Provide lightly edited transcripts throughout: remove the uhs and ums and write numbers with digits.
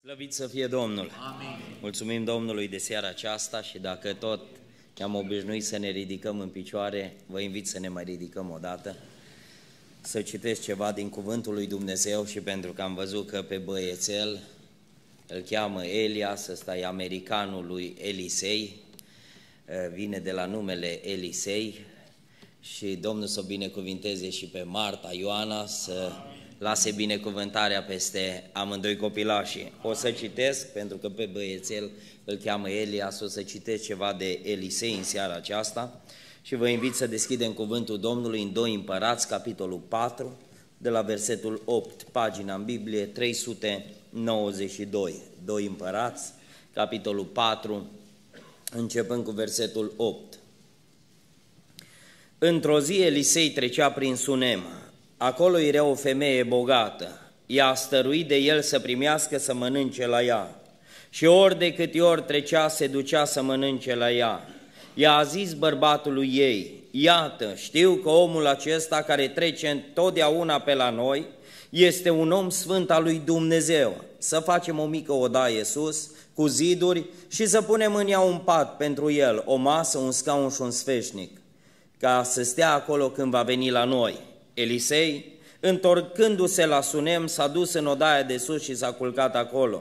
Slăvit să fie Domnul! Amin. Mulțumim Domnului de seara aceasta și dacă tot ne-am obișnuit să ne ridicăm în picioare, vă invit să ne mai ridicăm o dată, să citesc ceva din Cuvântul lui Dumnezeu și pentru că am văzut că pe băiețel îl cheamă Elias, ăsta e americanul lui Elisei, vine de la numele Elisei și Domnul să o binecuvinteze și pe Marta, Ioana, să lase binecuvântarea peste amândoi copilașii. O să citesc, pentru că pe băiețel îl cheamă Elias, o să citesc ceva de Elisei în seara aceasta și vă invit să deschidem Cuvântul Domnului în 2 Împărați, capitolul 4, de la versetul 8, pagina în Biblie 392. 2 Împărați, capitolul 4, începând cu versetul 8. Într-o zi Elisei trecea prin Sunem. Acolo era o femeie bogată, ea a stăruit de el să primească să mănânce la ea și ori de câte ori trecea se ducea să mănânce la ea. Ea a zis bărbatului ei, iată, știu că omul acesta care trece întotdeauna pe la noi este un om sfânt al lui Dumnezeu. Să facem o mică odaie sus, cu ziduri și să punem în ea un pat pentru el, o masă, un scaun și un sfeșnic, ca să stea acolo când va veni la noi. Elisei, întorcându-se la Sunem, s-a dus în odaia de sus și s-a culcat acolo.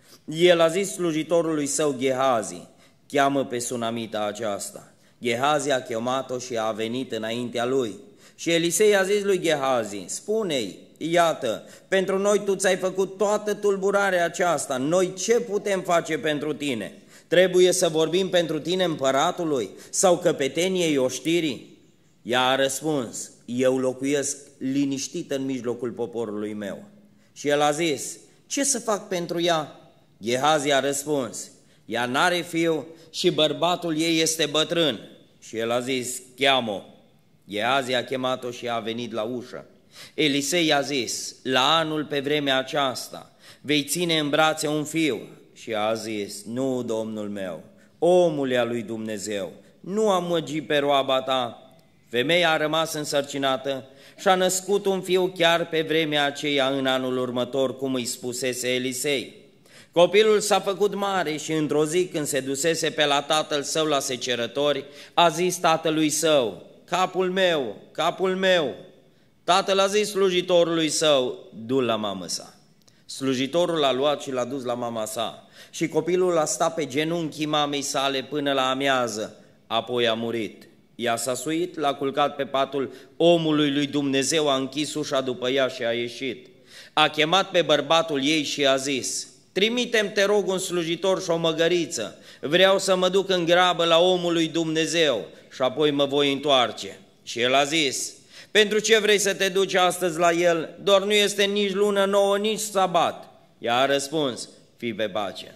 El a zis slujitorului său Gehazi, cheamă pe sunamita aceasta. Gehazi a chemat-o și a venit înaintea lui. Și Elisei a zis lui Gehazi, spune-i, iată, pentru noi tu ți-ai făcut toată tulburarea aceasta, noi ce putem face pentru tine? Trebuie să vorbim pentru tine împăratului sau căpeteniei oștirii? Ea a răspuns, eu locuiesc liniștit în mijlocul poporului meu. Și el a zis, ce să fac pentru ea? Gehazi a răspuns, ea n-are fiu și bărbatul ei este bătrân. Și el a zis, cheamă-o. Gehazi a chemat-o și a venit la ușă. Elisei a zis, la anul pe vremea aceasta vei ține în brațe un fiu. Și a zis, nu, domnul meu, omule al lui Dumnezeu, nu amăgi pe roaba ta. Femeia a rămas însărcinată și a născut un fiu chiar pe vremea aceea în anul următor, cum îi spusese Elisei. Copilul s-a făcut mare și într-o zi când se dusese pe la tatăl său la secerători, a zis tatălui său, capul meu, capul meu. Tatăl a zis slujitorului său, du-l la mamă sa. Slujitorul l-a luat și l-a dus la mama sa și copilul a stat pe genunchii mamei sale până la amiază, apoi a murit. Ea s-a suit, l-a culcat pe patul omului lui Dumnezeu, a închis ușa după ea și a ieșit. A chemat pe bărbatul ei și a zis, trimite-mi, te rog, un slujitor și o măgăriță, vreau să mă duc în grabă la omul lui Dumnezeu și apoi mă voi întoarce. Și el a zis, pentru ce vrei să te duci astăzi la el, doar nu este nici lună nouă, nici sabat. Ea a răspuns, fii pe pace.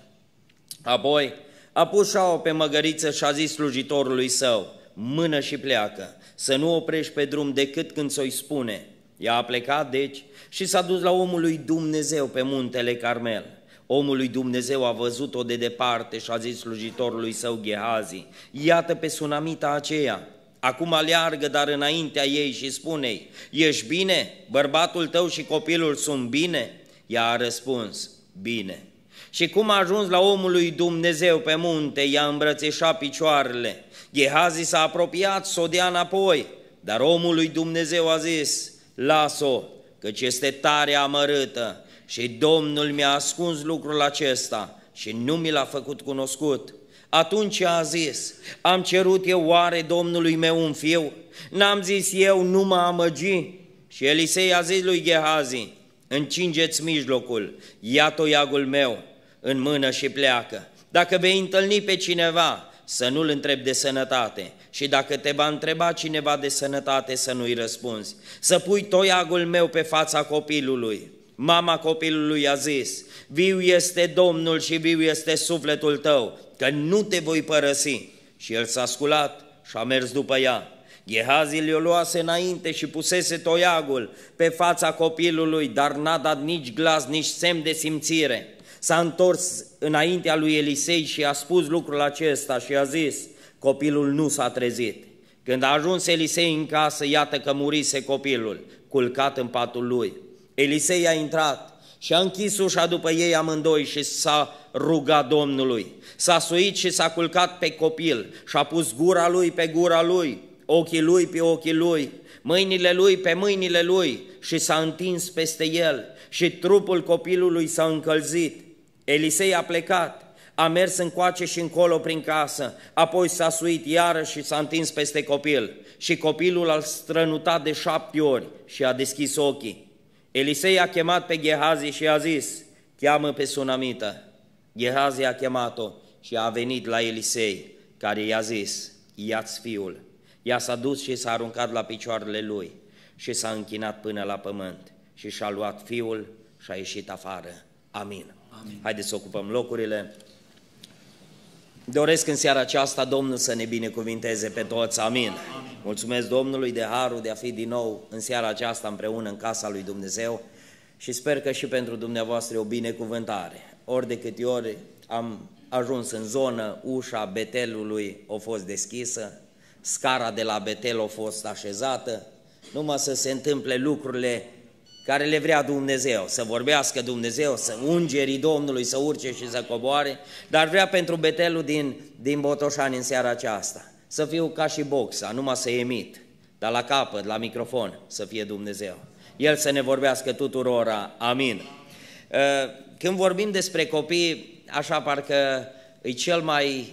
Apoi a pus șaua pe măgăriță și a zis slujitorului său, mână și pleacă, să nu oprești pe drum decât când ți-o spune. Ea a plecat, deci, și s-a dus la omul lui Dumnezeu pe muntele Carmel. Omul lui Dumnezeu a văzut-o de departe și a zis slujitorului său Gehazi, iată pe sunamita aceea, acum aleargă, dar înaintea ei și spune-i, ești bine? Bărbatul tău și copilul sunt bine? Ea a răspuns, bine. Și cum a ajuns la omul lui Dumnezeu pe munte, i-a îmbrățișat picioarele. Gehazi s-a apropiat, s-o dea înapoi, dar omul lui Dumnezeu a zis, las-o, căci este tare amărâtă și Domnul mi-a ascuns lucrul acesta și nu mi l-a făcut cunoscut. Atunci a zis, am cerut eu oare Domnului meu un fiu? N-am zis eu, nu mă amăgi? Și Elisei a zis lui Gehazi, încingeți mijlocul, ia toiagul meu în mână și pleacă. Dacă vei întâlni pe cineva, să nu-l întrebi de sănătate și dacă te va întreba cineva de sănătate, să nu-i răspunzi. Să pui toiagul meu pe fața copilului. Mama copilului a zis, viu este Domnul și viu este sufletul tău, că nu te voi părăsi. Și el s-a sculat și a mers după ea. Gehazi le-o luase înainte și pusese toiagul pe fața copilului, dar n-a dat nici glas, nici semn de simțire. S-a întors înaintea lui Elisei și a spus lucrul acesta și a zis, copilul nu s-a trezit. Când a ajuns Elisei în casă, iată că murise copilul, culcat în patul lui. Elisei a intrat Și a închis ușa după ei amândoi și s-a rugat Domnului. S-a suit și s-a culcat pe copil și a pus gura lui pe gura lui, ochii lui pe ochii lui, mâinile lui pe mâinile lui și s-a întins peste el și trupul copilului s-a încălzit. Elisei a plecat, a mers încoace și încolo prin casă, apoi s-a suit iarăși și s-a întins peste copil și copilul a strănutat de 7 ori și a deschis ochii. Elisei a chemat pe Gehazi și a zis, cheamă pe sunamită. Gehazi a chemat-o și a venit la Elisei, care i-a zis, ia-ți fiul. Ea s-a dus și s-a aruncat la picioarele lui și s-a închinat până la pământ și și-a luat fiul și a ieșit afară. Amin. Amin. Haideți să ocupăm locurile. Doresc în seara aceasta Domnul să ne binecuvinteze pe toți. Amin. Amin. Mulțumesc Domnului de harul de a fi din nou în seara aceasta împreună în casa lui Dumnezeu și sper că și pentru dumneavoastră e o binecuvântare. Ori de câte ori am ajuns în zonă, ușa Betelului a fost deschisă, scara de la Betel a fost așezată, numai să se întâmple lucrurile care le vrea Dumnezeu, să vorbească Dumnezeu, să ungerii Domnului să urce și să coboare, dar vrea pentru Betelul din Botoșani în seara aceasta, să fiu ca și boxa, numai să emit, dar la capăt, la microfon, să fie Dumnezeu. El să ne vorbească tuturora. Amin. Când vorbim despre copii, așa parcă e cel mai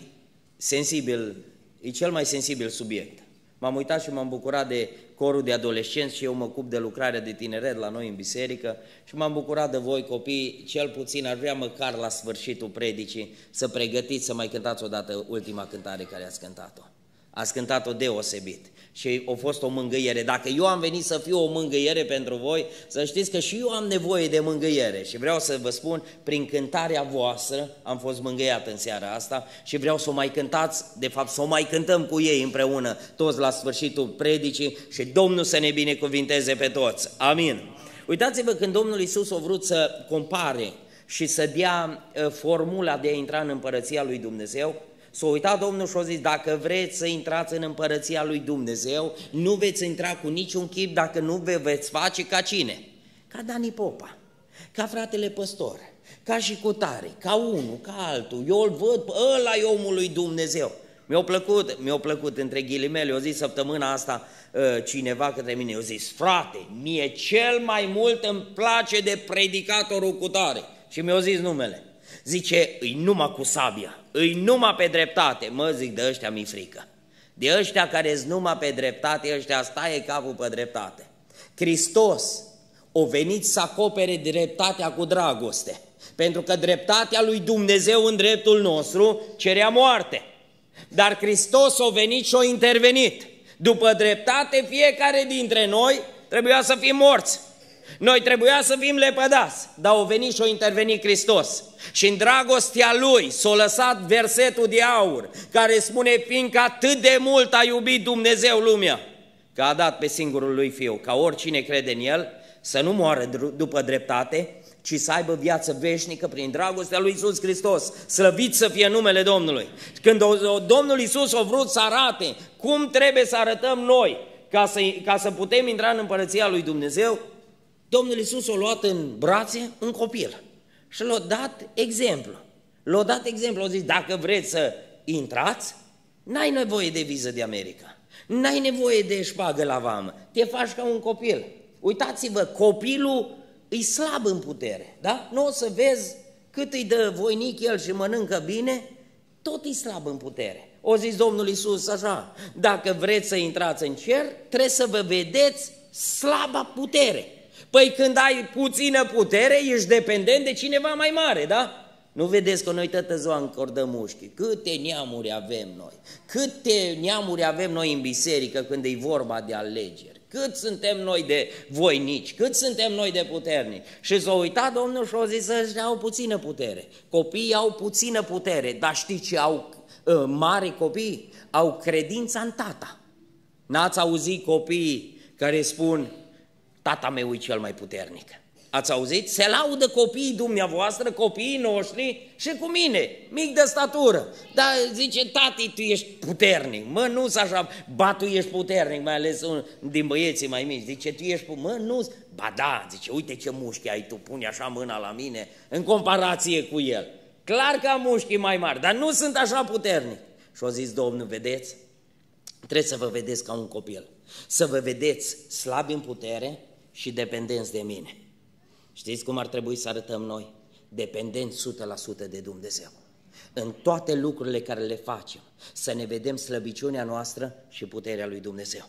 sensibil subiect. M-am uitat și m-am bucurat de corul de adolescenți și eu mă ocup de lucrarea de tineret la noi în biserică și m-am bucurat de voi copii, cel puțin ar vrea măcar la sfârșitul predicii să pregătiți să mai cântați odată ultima cântare care ați cântat-o. Ați cântat-o deosebit și a fost o mângâiere. Dacă eu am venit să fiu o mângâiere pentru voi, să știți că și eu am nevoie de mângâiere și vreau să vă spun, prin cântarea voastră am fost mângâiat în seara asta și vreau să o mai cântați, de fapt să o mai cântăm cu ei împreună, toți la sfârșitul predicii și Domnul să ne binecuvinteze pe toți. Amin. Uitați-vă când Domnul Iisus a vrut să compare și să dea formula de a intra în împărăția lui Dumnezeu, s-a uitat Domnul și a zis, dacă vreți să intrați în împărăția lui Dumnezeu, nu veți intra cu niciun chip dacă nu vă veți face ca cine? Ca Dani Popa, ca fratele păstor, ca și cu tare, ca unul, ca altul. Eu îl văd, ăla e omul lui Dumnezeu. Mi-a plăcut între ghilimele, o zis săptămâna asta cineva către mine, eu zis, frate, mie cel mai mult îmi place de predicatorul cu tare. Și mi-a zis numele. Zice, îi numai cu sabia, îi numai pe dreptate. Mă, zic, de ăștia mi-i frică. De ăștia care-s numai pe dreptate, ăștia staie capul pe dreptate. Hristos a venit să acopere dreptatea cu dragoste, pentru că dreptatea lui Dumnezeu în dreptul nostru cerea moarte. Dar Hristos a venit și a intervenit. După dreptate, fiecare dintre noi trebuia să fim morți. Noi trebuia să fim lepădați, dar a venit și a intervenit Hristos. Și în dragostea Lui s-a lăsat versetul de aur, care spune, fiindcă atât de mult a iubit Dumnezeu lumea, că a dat pe singurul Lui Fiu, ca oricine crede în El, să nu moară după dreptate, ci să aibă viață veșnică prin dragostea lui Iisus Hristos. Slăvit să fie numele Domnului. Când Domnul Iisus a vrut să arate cum trebuie să arătăm noi ca să putem intra în împărăția lui Dumnezeu, Domnul Iisus a luat în brațe un copil și l-a dat exemplu. L-a dat exemplu, a zis, dacă vreți să intrați, n-ai nevoie de viză de America, n-ai nevoie de șpagă la vamă, te faci ca un copil. Uitați-vă, copilul e slab în putere, da? Nu o să vezi cât îi dă voinic el și mănâncă bine, tot e slab în putere. O zis Domnul Iisus așa, dacă vreți să intrați în cer, trebuie să vă vedeți slaba putere. Păi când ai puțină putere, ești dependent de cineva mai mare, da? Nu vedeți că noi toată ziua încordăm mușchii? Câte neamuri avem noi? Câte neamuri avem noi în biserică când e vorba de alegeri? Cât suntem noi de voinici? Cât suntem noi de puternici? Și s-a uitat Domnul și a zis, ăștia au puțină putere. Copiii au puțină putere, dar știți ce au mari copii? Au credința în tata. N-ați auzit copiii care spun, tata meu e cel mai puternic. Ați auzit? Se laudă copiii dumneavoastră, copiii noștri și cu mine, mic de statură. Dar zice, tati, tu ești puternic. Mă, nu-s așa, ba, tu ești puternic, mai ales un din băieții mai mici. Zice, tu ești, mă, nu-s, ba da, zice, uite ce mușchi ai tu, pune așa mâna la mine în comparație cu el. Clar că am mușchii mai mari, dar nu sunt așa puternic. Și a zis Domnul, vedeți? Trebuie să vă vedeți ca un copil, să vă vedeți slabi în putere și dependenți de mine. Știți cum ar trebui să arătăm noi? Dependenți 100% de Dumnezeu. În toate lucrurile care le facem, să ne vedem slăbiciunea noastră și puterea lui Dumnezeu.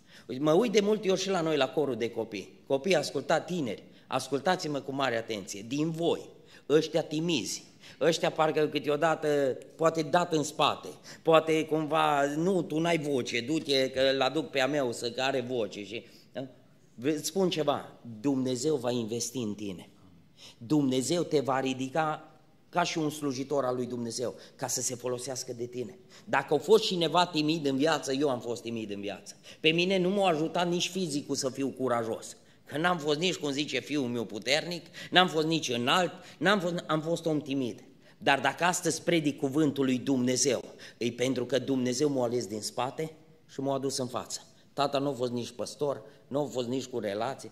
Mă uit de multe ori și la noi la corul de copii. Copii, ascultați, tineri, ascultați-mă cu mare atenție, din voi, ăștia timizi, ăștia parcă câteodată, poate dat în spate, poate cumva, nu, tu n-ai voce, du-te că l-aduc pe a meu să care voce și... Îți spun ceva, Dumnezeu va investi în tine, Dumnezeu te va ridica ca și un slujitor al lui Dumnezeu, ca să se folosească de tine. Dacă au fost cineva timid în viață, eu am fost timid în viață. Pe mine nu m-a ajutat nici fizicul să fiu curajos, că n-am fost nici, cum zice fiul meu, puternic, n-am fost nici înalt, am fost om timid. Dar dacă astăzi predic cuvântul lui Dumnezeu, e pentru că Dumnezeu m-a ales din spate și m-a adus în față. Tata nu a fost nici păstor, nu a fost nici cu relații,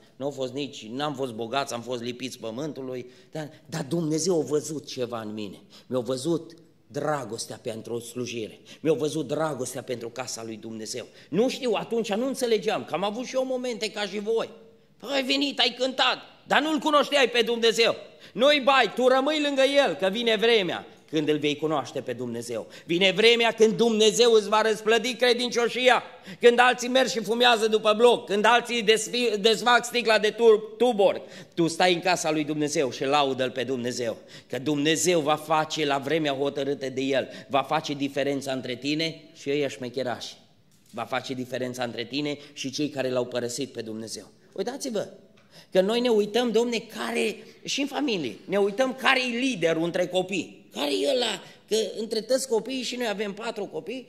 n-am fost bogați, am fost lipiți pământului, dar Dumnezeu a văzut ceva în mine, mi-a văzut dragostea pentru o slujire, mi-a văzut dragostea pentru casa lui Dumnezeu. Nu știu, atunci nu înțelegeam, că am avut și eu momente ca și voi. Păi, ai venit, ai cântat, dar nu-L cunoșteai pe Dumnezeu. Nu-i bai, tu rămâi lângă El, că vine vremea când îl vei cunoaște pe Dumnezeu. Vine vremea când Dumnezeu îți va răsplăti credincioșia, când alții merg și fumează după bloc, când alții desfac sticla de Tuborg. Tu stai în casa lui Dumnezeu și laudă-L pe Dumnezeu, că Dumnezeu va face la vremea hotărâtă de El, va face diferența între tine și ăia șmecherași. Va face diferența între tine și cei care L-au părăsit pe Dumnezeu. Uitați-vă, că noi ne uităm, Domne, care, și în familie, ne uităm care e liderul între copii. Care e ăla? Că între toți copiii, și noi avem 4 copii,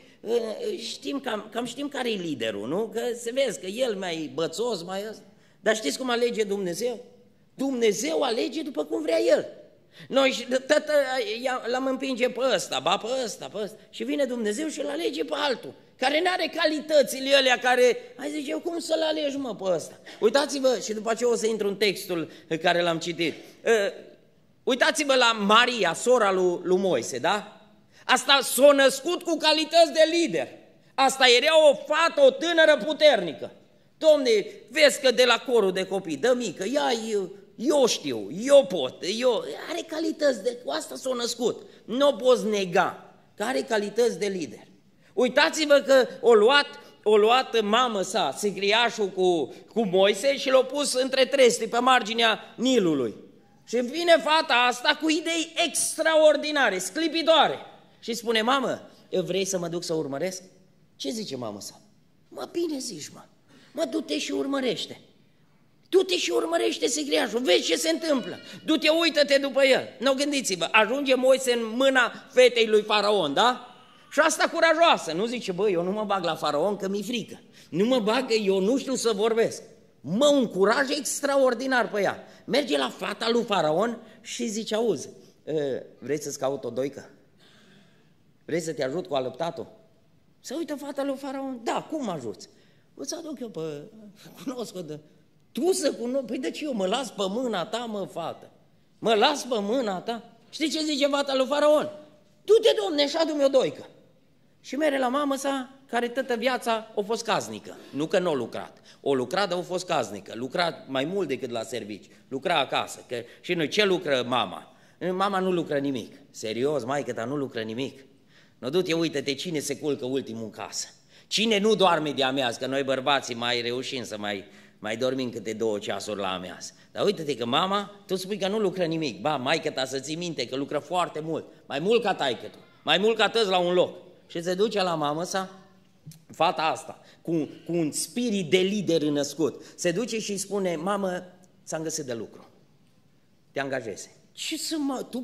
cam știm care e liderul, nu? Că se vezi că el mai bățos, mai ăsta. Dar știți cum alege Dumnezeu? Dumnezeu alege după cum vrea El. Noi l-am împinge pe ăsta, ba pe ăsta, pe ăsta. Și vine Dumnezeu și îl alege pe altul, care n-are calitățile alea, care, hai zice, eu cum să-l alegi, mă, pe ăsta? Uitați-vă, și după aceea o să intru în textul care l-am citit. Uitați-vă la Maria, sora lui Moise, da? Asta s-a născut cu calități de lider. Asta era o fată, o tânără puternică. Domne, vezi că de la corul de copii, dă mică, eu știu, eu pot, are calități, cu asta s-a născut. Nu o poți nega, că are calități de lider. Uitați-vă că o luat mamă sa, sicriașul cu Moise și l-a pus între trestii pe marginea Nilului. Și vine fata asta cu idei extraordinare, sclipitoare. Și spune, mamă, vrei să mă duc să urmăresc? Ce zice mamă sa? Mă, bine zici, mă, du-te și urmărește. Du-te și urmărește sicriașul, vezi ce se întâmplă. Du-te, uită-te după el. Nu, gândiți-vă, ajunge Moise în mâna fetei lui Faraon, da? Și asta curajoasă, nu zice, băi, eu nu mă bag la Faraon că mi-e frică. Nu mă bag, eu nu știu să vorbesc. Mă, un curaj extraordinar pe ea. Merge la fata lui Faraon și zice, auzi, vrei să-ți caut o doică? Vrei să te ajut cu alăptatul? Se uită fata lui Faraon, da, cum mă ajuți? Îți aduc eu pe, cunosc-o de... Tu să cunosc, păi de ce eu mă las pe mâna ta, mă, fată? Mă las pe mâna ta? Știi ce zice fata lui Faraon? Du-te, domne, și adu-mi o doică. Și mere la mamă sa, care toată viața a fost casnică. Nu că nu a lucrat. O lucrat, dar a fost casnică. Lucra mai mult decât la servici. Lucra acasă. Că și noi, ce lucră mama? Mama nu lucră nimic. Serios, maică ta nu lucră nimic. Nu, du-te, uită-te cine se culcă ultimul în casă. Cine nu doarme de amiază, că noi bărbații mai reușim să mai dormim câte 2 ceasuri la amiază. Dar uite-te că mama, tu spui că nu lucră nimic. Ba, maică ta să ții minte că lucră foarte mult. Mai mult ca taică tu. Mai mult ca tăți la un loc. Și se duce la mamă sa, fata asta, cu un spirit de lider născut, se duce și îi spune, mamă, ți-am găsit de lucru, te angajezi. Ce să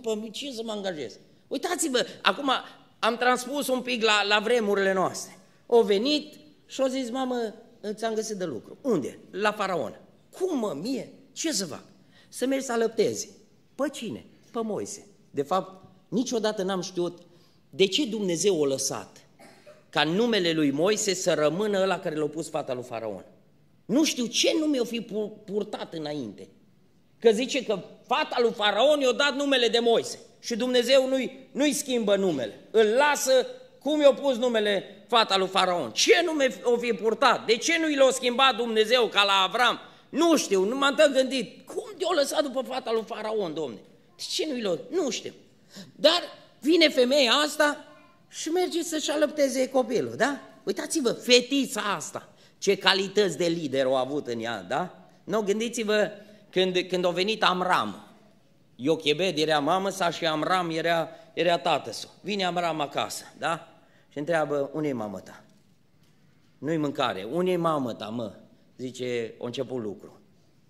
mă angajez? Uitați-vă, acum am transpus un pic la vremurile noastre. O venit și o zis, mamă, ți-am găsit de lucru. Unde? La Faraon. Cum, mă, mie? Ce să fac? să mergi să alăptezi. Pe cine? Pe Moise. De fapt, niciodată n-am știut de ce Dumnezeu a lăsat ca numele lui Moise să rămână ăla care l-a pus fata lui Faraon. Nu știu ce nume o fi purtat înainte. Că zice că fata lui Faraon i-a dat numele de Moise și Dumnezeu nu-i schimbă numele. Îl lasă cum i-a pus numele fata lui Faraon. Ce nume o fi purtat? De ce nu i l-a schimbat Dumnezeu ca la Avram? Nu știu, nu m-am gândit. Cum te-a lăsat după fata lui Faraon, Domne? De ce nu i l-a... Nu știu. Dar vine femeia asta și merge să-și alăpteze copilul, da? Uitați-vă, fetița asta, ce calități de lider au avut în ea, da? Nu, gândiți-vă când a venit Amram. Iochebed era mamă sa și Amram era tată sa. Vine Amram acasă, da? Și întreabă, unde e mamă ta? Nu-i mâncare, unde e mamă ta, mă? Zice, a început lucru.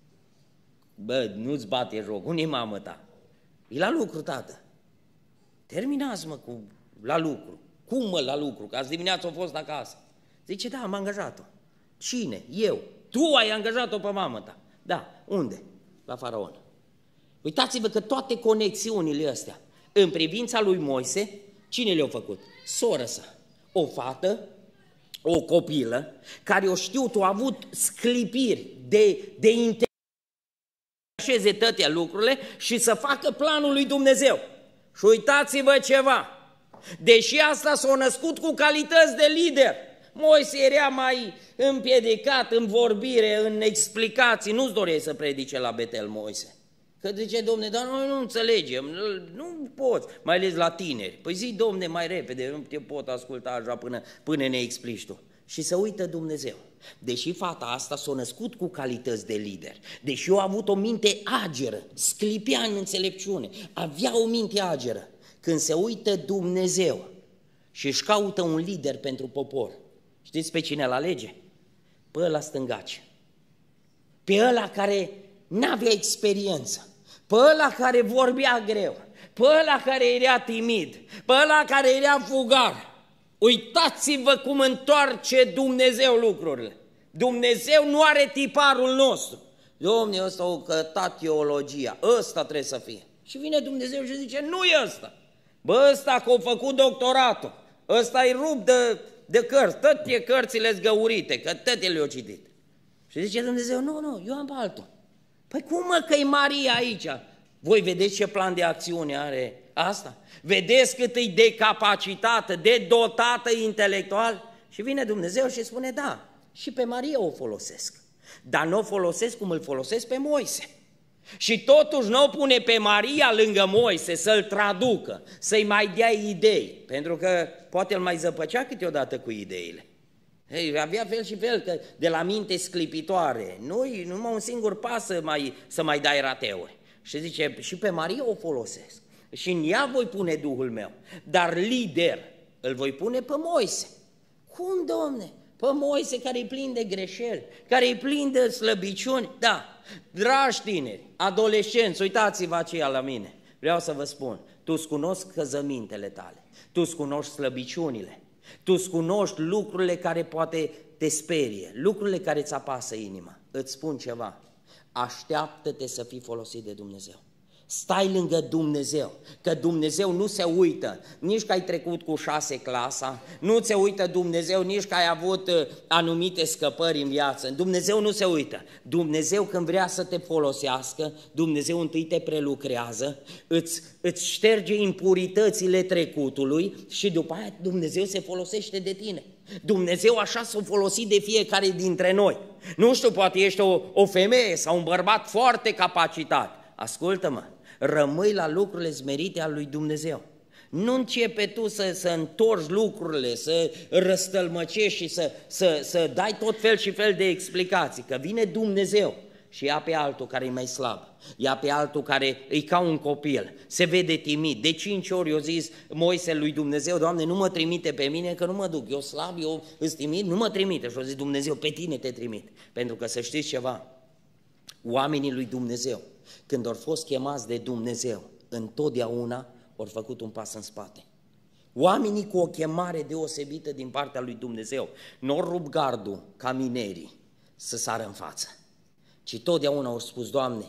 Bă, nu-ți bate joc, unde e mamă ta? E la lucru, tată. Terminați, mă, la lucru. Cum, mă, la lucru? Că azi dimineața a fost acasă. Zice, da, am angajat-o. Cine? Eu. Tu ai angajat-o pe mamă ta. Da. Unde? La Faraon. Uitați-vă că toate conexiunile astea, în privința lui Moise, cine le-a făcut? Soră sa. O fată, o copilă, care o știut, o avut sclipiri de interes să așeze toate lucrurile și să facă planul lui Dumnezeu. Și uitați-vă ceva, deși asta s-a născut cu calități de lider, Moise era mai împiedicat în vorbire, în explicații, nu-ți doreai să predice la Betel, Moise. Că zice, Domne, dar noi nu înțelegem, nu poți, mai ales la tineri. Păi zi, Domne, mai repede, nu te pot asculta așa până ne explici tu. Și să uită Dumnezeu. Deși fata asta s-a născut cu calități de lider, deși a avut o minte ageră, sclipea în înțelepciune, avea o minte ageră, când se uită Dumnezeu și își caută un lider pentru popor, știți pe cine îl alege? Pe ăla stângace, pe ăla care n-avea experiență, pe ăla care vorbea greu, pe ăla care era timid, pe ăla care era fugar. Uitați-vă cum întoarce Dumnezeu lucrurile. Dumnezeu nu are tiparul nostru. Dom'le, ăsta a cătat teologia, ăsta trebuie să fie. Și vine Dumnezeu și zice, nu e ăsta. Bă, ăsta că a făcut doctoratul, ăsta e rupt de cărți, toate cărțile zgăurite, că toate le-au citit. Și zice Dumnezeu, nu, eu am pe altul. Păi cum, mă, că e Maria aici? Voi vedeți ce plan de acțiune are asta? Vedeți cât e de capacitată, de dotată intelectual? Și vine Dumnezeu și spune, da, și pe Maria o folosesc, dar nu o folosesc cum îl folosesc pe Moise. Și totuși nu o pune pe Maria lângă Moise să-l traducă, să-i mai dea idei, pentru că poate îl mai zăpăcea câteodată cu ideile. Ei, avea fel și fel, că de la minte sclipitoare, numai un singur pas să mai dai rateuri. Și zice, și pe Maria o folosesc, și în ea voi pune Duhul meu, dar lider îl voi pune pe Moise. Cum, Domne? Pe Moise care e plin de greșeli, care e plin de slăbiciuni? Da, dragi tineri, adolescenți, uitați-vă aceia la mine, vreau să vă spun, tu îți cunoști căzămintele tale, tu îți cunoști slăbiciunile, tu îți cunoști lucrurile care poate te sperie, lucrurile care îți apasă inima. Îți spun ceva, așteaptă-te să fii folosit de Dumnezeu. Stai lângă Dumnezeu, că Dumnezeu nu se uită nici că ai trecut cu 6 clasa, nu se uită Dumnezeu nici că ai avut anumite scăpări în viață. Dumnezeu nu se uită. Dumnezeu când vrea să te folosească, Dumnezeu întâi te prelucrează, îți șterge impuritățile trecutului și după aia Dumnezeu se folosește de tine. Dumnezeu așa s-a folosit de fiecare dintre noi. Nu știu, poate ești o femeie sau un bărbat foarte capacitat. Ascultă-mă, rămâi la lucrurile smerite ale lui Dumnezeu. Nu începe tu să întorci lucrurile, să răstălmăcești și să dai tot fel și fel de explicații, că vine Dumnezeu și ia pe altul care e mai slab, ia pe altul care e ca un copil, se vede timid. De 5 ori i-a zis Moise lui Dumnezeu, Doamne, nu mă trimite pe mine că nu mă duc, eu slab, eu îs timid, nu mă trimite. Și a zis Dumnezeu, pe tine te trimit, pentru că să știți ceva, oamenii lui Dumnezeu, când au fost chemați de Dumnezeu, întotdeauna au făcut un pas în spate. Oamenii cu o chemare deosebită din partea lui Dumnezeu nu au rupt gardul ca minerii să sară în față, ci totdeauna au spus, Doamne,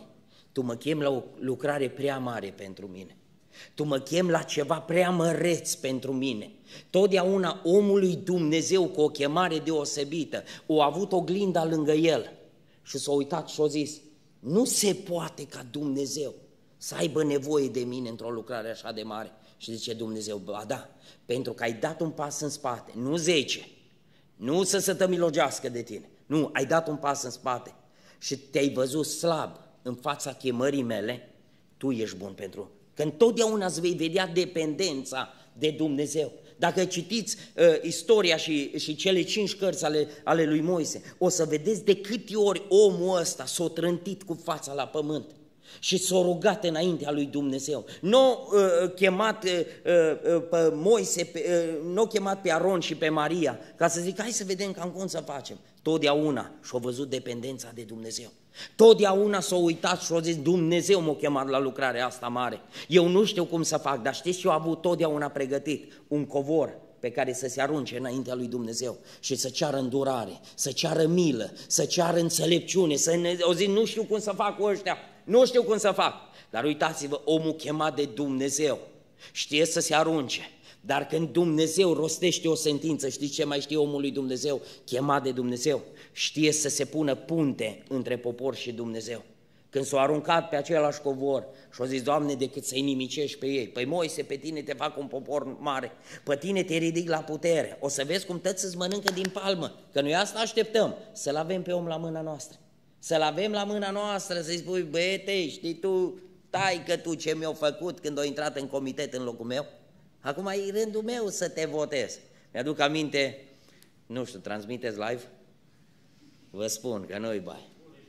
Tu mă chem la o lucrare prea mare pentru mine. Tu mă chem la ceva prea măreț pentru mine. Totdeauna omul lui Dumnezeu cu o chemare deosebită a avut oglinda lângă el și s-a uitat și a zis, nu se poate ca Dumnezeu să aibă nevoie de mine într-o lucrare așa de mare. Și zice Dumnezeu, ba da, pentru că ai dat un pas în spate, nu 10, nu să se tămilogească de tine, nu, ai dat un pas în spate și te-ai văzut slab în fața chemării mele, tu ești bun pentru. Că întotdeauna îți vei vedea dependența de Dumnezeu. Dacă citiți istoria și cele 5 cărți ale lui Moise, o să vedeți de câte ori omul ăsta s-a trântit cu fața la pământ și s-a rugat înaintea lui Dumnezeu. Nu chemat pe Moise, nu chemat pe Aron și pe Maria, ca să zic, hai să vedem cam cum să facem. Totdeauna și-a văzut dependența de Dumnezeu. Totdeauna s-a uitat și a zis, Dumnezeu m-a chemat la lucrarea asta mare. Eu nu știu cum să fac, dar știți ce eu am avut totdeauna pregătit? Un covor pe care să se arunce înaintea lui Dumnezeu și să ceară îndurare, să ceară milă, să ceară înțelepciune, o zi, nu știu cum să fac cu ăștia, nu știu cum să fac. Dar uitați-vă, omul chemat de Dumnezeu știe să se arunce. Dar când Dumnezeu rostește o sentință, știți ce mai știe omul lui Dumnezeu, chemat de Dumnezeu? Știe să se pună punte între popor și Dumnezeu. Când s-a aruncat pe același covor și a zis, Doamne, decât să-i nimicești pe ei, păi Moise, pe tine te fac un popor mare, pe tine te ridic la putere, o să vezi cum tăți îți mănâncă din palmă, că noi asta așteptăm, să-l avem pe om la mâna noastră. Să-l avem la mâna noastră, să-i spui, băiete, știi tu, taică tu ce mi-a făcut când a intrat în comitet în locul meu? Acum e rândul meu să te votez. Mi-aduc aminte, nu știu, transmiteți live? Vă spun că nu-i bai.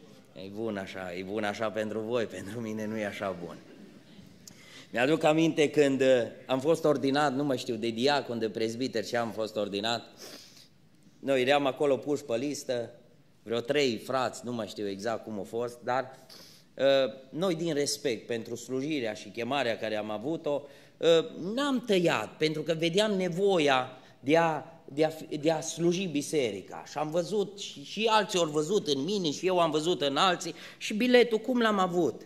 E bun așa pentru voi, pentru mine nu e așa bun. Mi-aduc aminte când am fost ordinat, nu mai știu, de diacon, de prezbiter ce am fost ordinat, noi eram acolo puși pe listă, vreo 3 frați, nu mai știu exact cum a fost, dar noi din respect pentru slujirea și chemarea care am avut-o, n-am tăiat, pentru că vedeam nevoia de a sluji biserica. Și am văzut, și alții au văzut în mine, și eu am văzut în alții, și biletul cum l-am avut?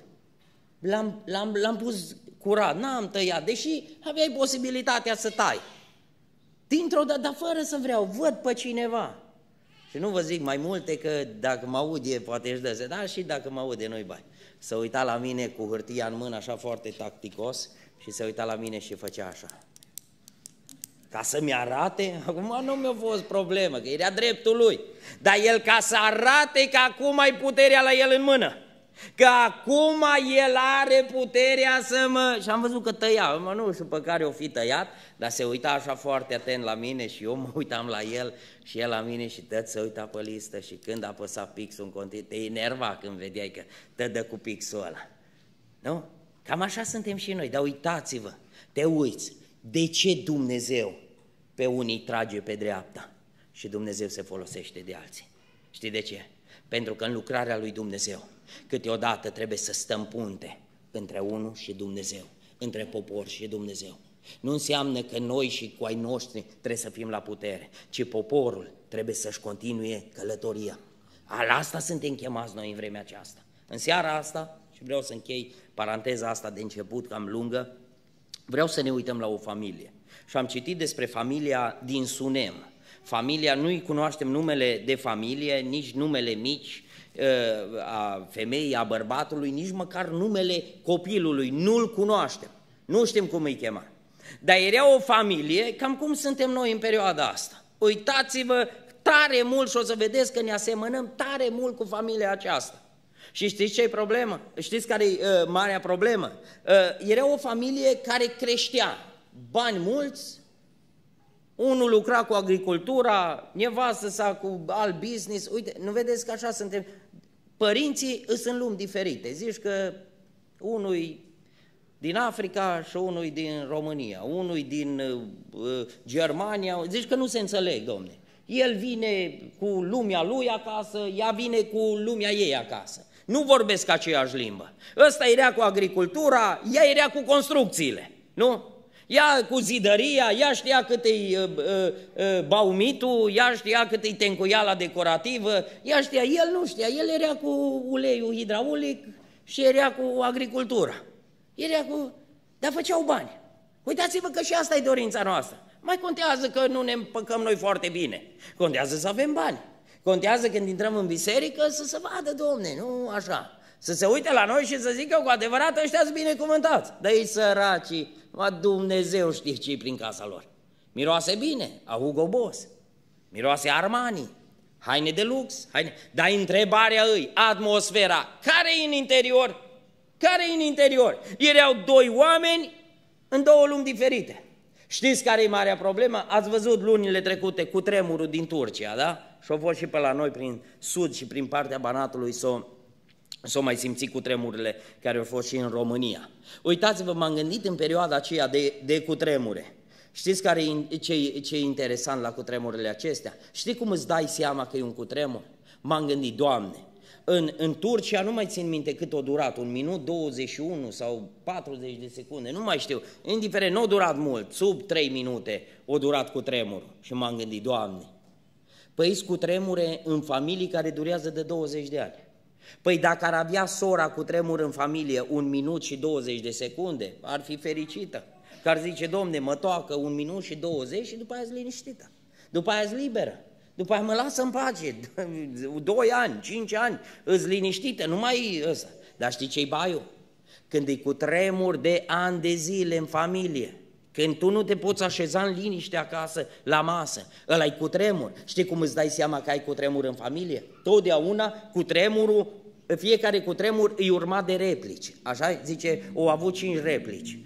L-am pus curat, n-am tăiat, deși aveai posibilitatea să tai. Dintr-o dată, dar fără să vreau, văd pe cineva. Și nu vă zic mai multe, că dacă mă aude, poate își dă, dar și dacă mă aude, nu-i bai. Să uita la mine cu hârtia în mână, așa foarte tacticos, și se uita la mine și făcea așa. Ca să-mi arate, acum nu mi-a fost problemă, că era dreptul lui, dar el ca să arate că acum ai puterea la el în mână, că acum el are puterea să mă... Și am văzut că tăia, nu știu pe care o fi tăiat, dar se uita așa foarte atent la mine și eu mă uitam la el și el la mine și tot se uita pe listă și când apăsa pixul în continuu, te enerva când vedeai că te dă cu pixul ăla, nu? Cam așa suntem și noi, dar uitați-vă, te uiți, de ce Dumnezeu pe unii trage pe dreapta și Dumnezeu se folosește de alții? Știi de ce? Pentru că în lucrarea lui Dumnezeu câteodată trebuie să stăm punte între unul și Dumnezeu, între popor și Dumnezeu. Nu înseamnă că noi și cu ai noștri trebuie să fim la putere, ci poporul trebuie să-și continue călătoria. La asta suntem chemați noi în vremea aceasta. În seara asta, și vreau să închei paranteza asta de început, cam lungă, vreau să ne uităm la o familie. Și am citit despre familia din Sunem. Familia, nu-i cunoaștem numele de familie, nici numele mici a femeii, a bărbatului, nici măcar numele copilului, nu-l cunoaștem. Nu știm cum îi chema. Dar era o familie, cam cum suntem noi în perioada asta. Uitați-vă tare mult și o să vedeți că ne asemănăm tare mult cu familia aceasta. Și știți ce e problema? Știți care e marea problemă? Era o familie care creștea bani mulți, unul lucra cu agricultura, nevastă sa cu alt business. Uite, nu vedeți că așa suntem? Părinții sunt în lumi diferite. Zici că unul din Africa și unul din România, unul din Germania, zici că nu se înțeleg, domne. El vine cu lumea lui acasă, ea vine cu lumea ei acasă. Nu vorbesc aceeași limbă. Ăsta era cu agricultura, ea era cu construcțiile, nu? Ea cu zidăria, ea știa cât e baumitul, ea știa cât e tencuiala decorativă, ea știa, el nu știa, el era cu uleiul hidraulic și era cu agricultura. Era cu... Dar făceau bani. Uitați-vă că și asta e dorința noastră. Mai contează că nu ne împăcăm noi foarte bine. Contează să avem bani. Contează când intrăm în biserică să se vadă, Domne, nu așa. Să se uite la noi și să zică cu adevărat ăștia sunt binecuvântați. Dar ei săracii, Dumnezeu știe ce-i prin casa lor. Miroase bine, a Hugo Boss, miroase Armani, haine de lux, haine... Dar întrebarea îi, atmosfera, care-i în interior? Care-i în interior? Erau doi oameni în două lumi diferite. Știți care e marea problemă? Ați văzut lunile trecute cu tremurul din Turcia, da? Și-au fost și pe la noi prin sud și prin partea Banatului s-au mai simțit cu tremurile care au fost și în România. Uitați-vă, m-am gândit în perioada aceea de cutremure. Știți ce e interesant la cutremurile acestea? Știi cum îți dai seama că e un cutremur? M-am gândit, Doamne, în Turcia nu mai țin minte cât a durat, 1 minut 21 sau 40 de secunde, nu mai știu, indiferent, nu a durat mult, sub 3 minute a durat cutremurul. Și m-am gândit, Doamne, păi sunt cutremure în familii care durează de 20 de ani. Păi dacă ar avea sora cutremur în familie 1 minut și 20 de secunde, ar fi fericită. Că ar zice, Domne, mă toacă 1 minut și 20 și după aia sunt liniștită. După aia sunt liberă. După aia mă lasă în pace. 2 ani, 5 ani, îți liniștită, nu mai ăsta. Dar știi ce-i baiul? Când e cutremur de ani de zile în familie, când tu nu te poți așeza în liniște acasă, la masă, ăla-i cutremur. Știi cum îți dai seama că ai cutremur în familie? Totdeauna cutremurul, fiecare cutremur îi urma de replici. Așa zice, au avut 5 replici.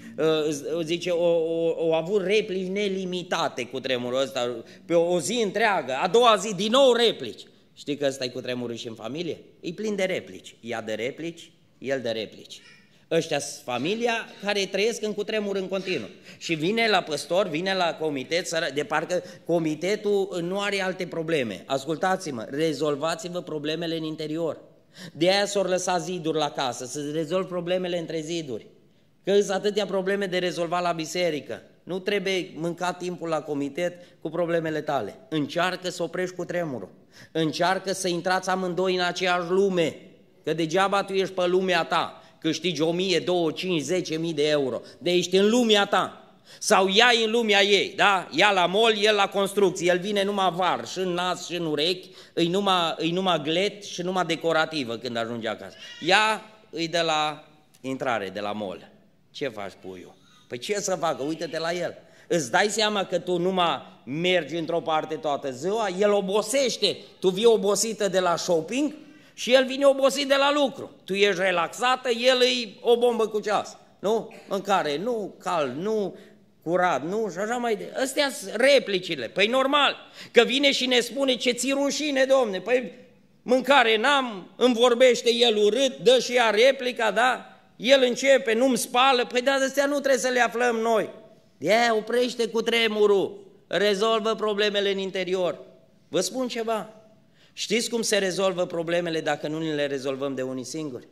Zice, au avut replici nelimitate cutremurul ăsta, pe o zi întreagă, a doua zi din nou replici. Știi că ăsta e cutremurul și în familie? E plin de replici. Ea de replici, el de replici. Ăștia sunt familia care trăiesc în cutremur în continuu. Și vine la păstor, vine la comitet, de parcă comitetul nu are alte probleme. Ascultați-mă, rezolvați-vă problemele în interior. De aia s-au lăsat ziduri la casă, să rezolvi problemele între ziduri. Că sunt atâtea probleme de rezolvat la biserică. Nu trebuie mâncat timpul la comitet cu problemele tale. Încearcă să oprești cutremurul. Încearcă să intrați amândoi în aceeași lume. Că degeaba tu ești pe lumea ta, câștigi 1000, 2, 5, 10.000 de euro. De ești în lumea ta. Sau ea în lumea ei, da? Ea la mol, el la construcție, el vine numai var, și în nas și în urechi, îi numai glet și numai decorativă când ajunge acasă. Ea îi de la intrare, de la mol. Ce faci, puiu? Păi ce să facă? Uită-te la el. Îți dai seama că tu numai mergi într-o parte toată ziua, el obosește, tu vii obosită de la shopping și el vine obosit de la lucru. Tu ești relaxată, el îi o bombă cu ceas. Nu? Mâncare, nu, cald, nu, curat, nu, și așa mai departe. Astea sunt replicile. Păi normal, că vine și ne spune ce ți rușine, Domne, păi mâncare n-am, îmi vorbește el urât, dă și ea replica, da? El începe, nu-mi spală, păi dar astea nu trebuie să le aflăm noi. De-aia oprește cutremurul, rezolvă problemele în interior. Vă spun ceva, știți cum se rezolvă problemele dacă nu le rezolvăm de unii singuri?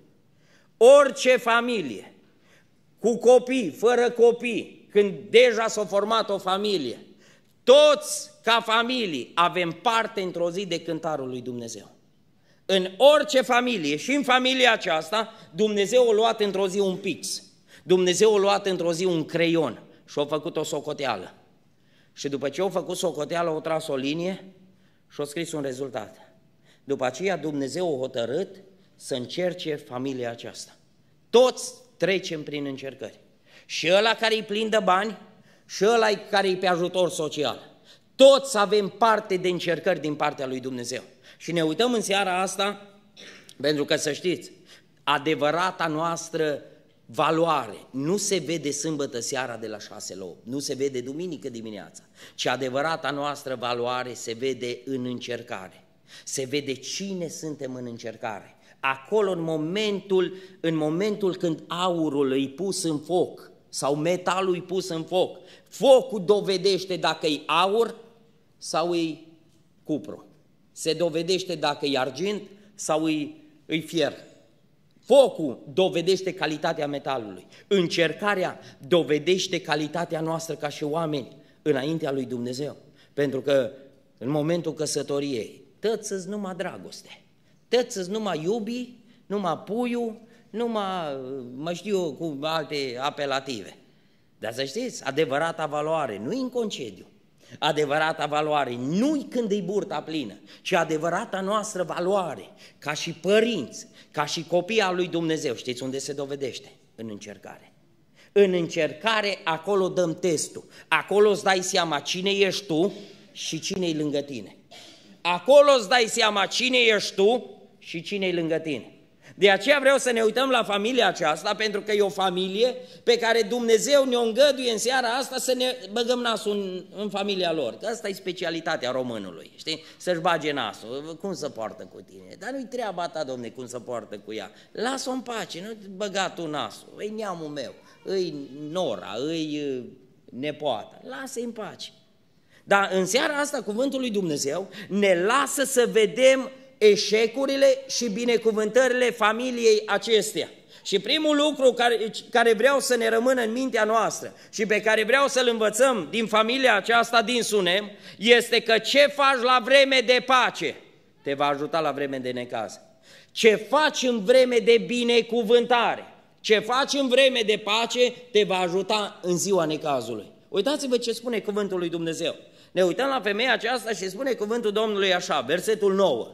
Orice familie, cu copii, fără copii, când deja s-a format o familie, toți ca familie avem parte într-o zi de cântarul lui Dumnezeu. În orice familie și în familia aceasta, Dumnezeu a luat într-o zi un pix, Dumnezeu a luat într-o zi un creion și a făcut o socoteală. Și după ce a făcut socoteală, a tras o linie și a scris un rezultat. După aceea Dumnezeu a hotărât să încerce familia aceasta. Toți trecem prin încercări. Și ăla care îi plin de bani, și ăla care îi pe ajutor social. Toți avem parte de încercări din partea lui Dumnezeu. Și ne uităm în seara asta, pentru că să știți, adevărata noastră valoare nu se vede sâmbătă seara de la 6 la 8, nu se vede duminică dimineața, ci adevărata noastră valoare se vede în încercare. Se vede cine suntem în încercare. Acolo, în momentul când aurul îi pus în foc sau metalul îi pus în foc, focul dovedește dacă e aur sau e cupru. Se dovedește dacă e argint sau e fier. Focul dovedește calitatea metalului. Încercarea dovedește calitatea noastră ca și oameni înaintea lui Dumnezeu. Pentru că în momentul căsătoriei, tăți-ți numai dragoste, tăți-ți numai iubii, numai puiul, numai, mă știu, cu alte apelative. Dar să știți, adevărata valoare nu-i în concediu. Adevărata valoare nu-i când e burta plină, ci adevărata noastră valoare, ca și părinți, ca și copii al lui Dumnezeu. Știți unde se dovedește? În încercare. În încercare, acolo dăm testul. Acolo îți dai seama cine ești tu și cine e lângă tine. Acolo îți dai seama cine ești tu și cine e lângă tine. De aceea vreau să ne uităm la familia aceasta, pentru că e o familie pe care Dumnezeu ne-o îngăduie în seara asta să ne băgăm nasul în familia lor. Că asta e specialitatea românului, știi? Să-și bage nasul. Cum să poartă cu tine? Dar nu-i treaba ta, domne, cum să poartă cu ea. Lasă-o în pace, nu băga tu nasul. Îi neamul meu, îi nora, îi nepoata. Lasă-i în pace. Dar în seara asta cuvântul lui Dumnezeu ne lasă să vedem eșecurile și binecuvântările familiei acesteia. Și primul lucru care vreau să ne rămână în mintea noastră și pe care vreau să-l învățăm din familia aceasta din Sunem, este că ce faci la vreme de pace te va ajuta la vreme de necaz. Ce faci în vreme de binecuvântare, ce faci în vreme de pace te va ajuta în ziua necazului. Uitați-vă ce spune cuvântul lui Dumnezeu. Ne uităm la femeia aceasta și spune cuvântul Domnului așa, versetul 9.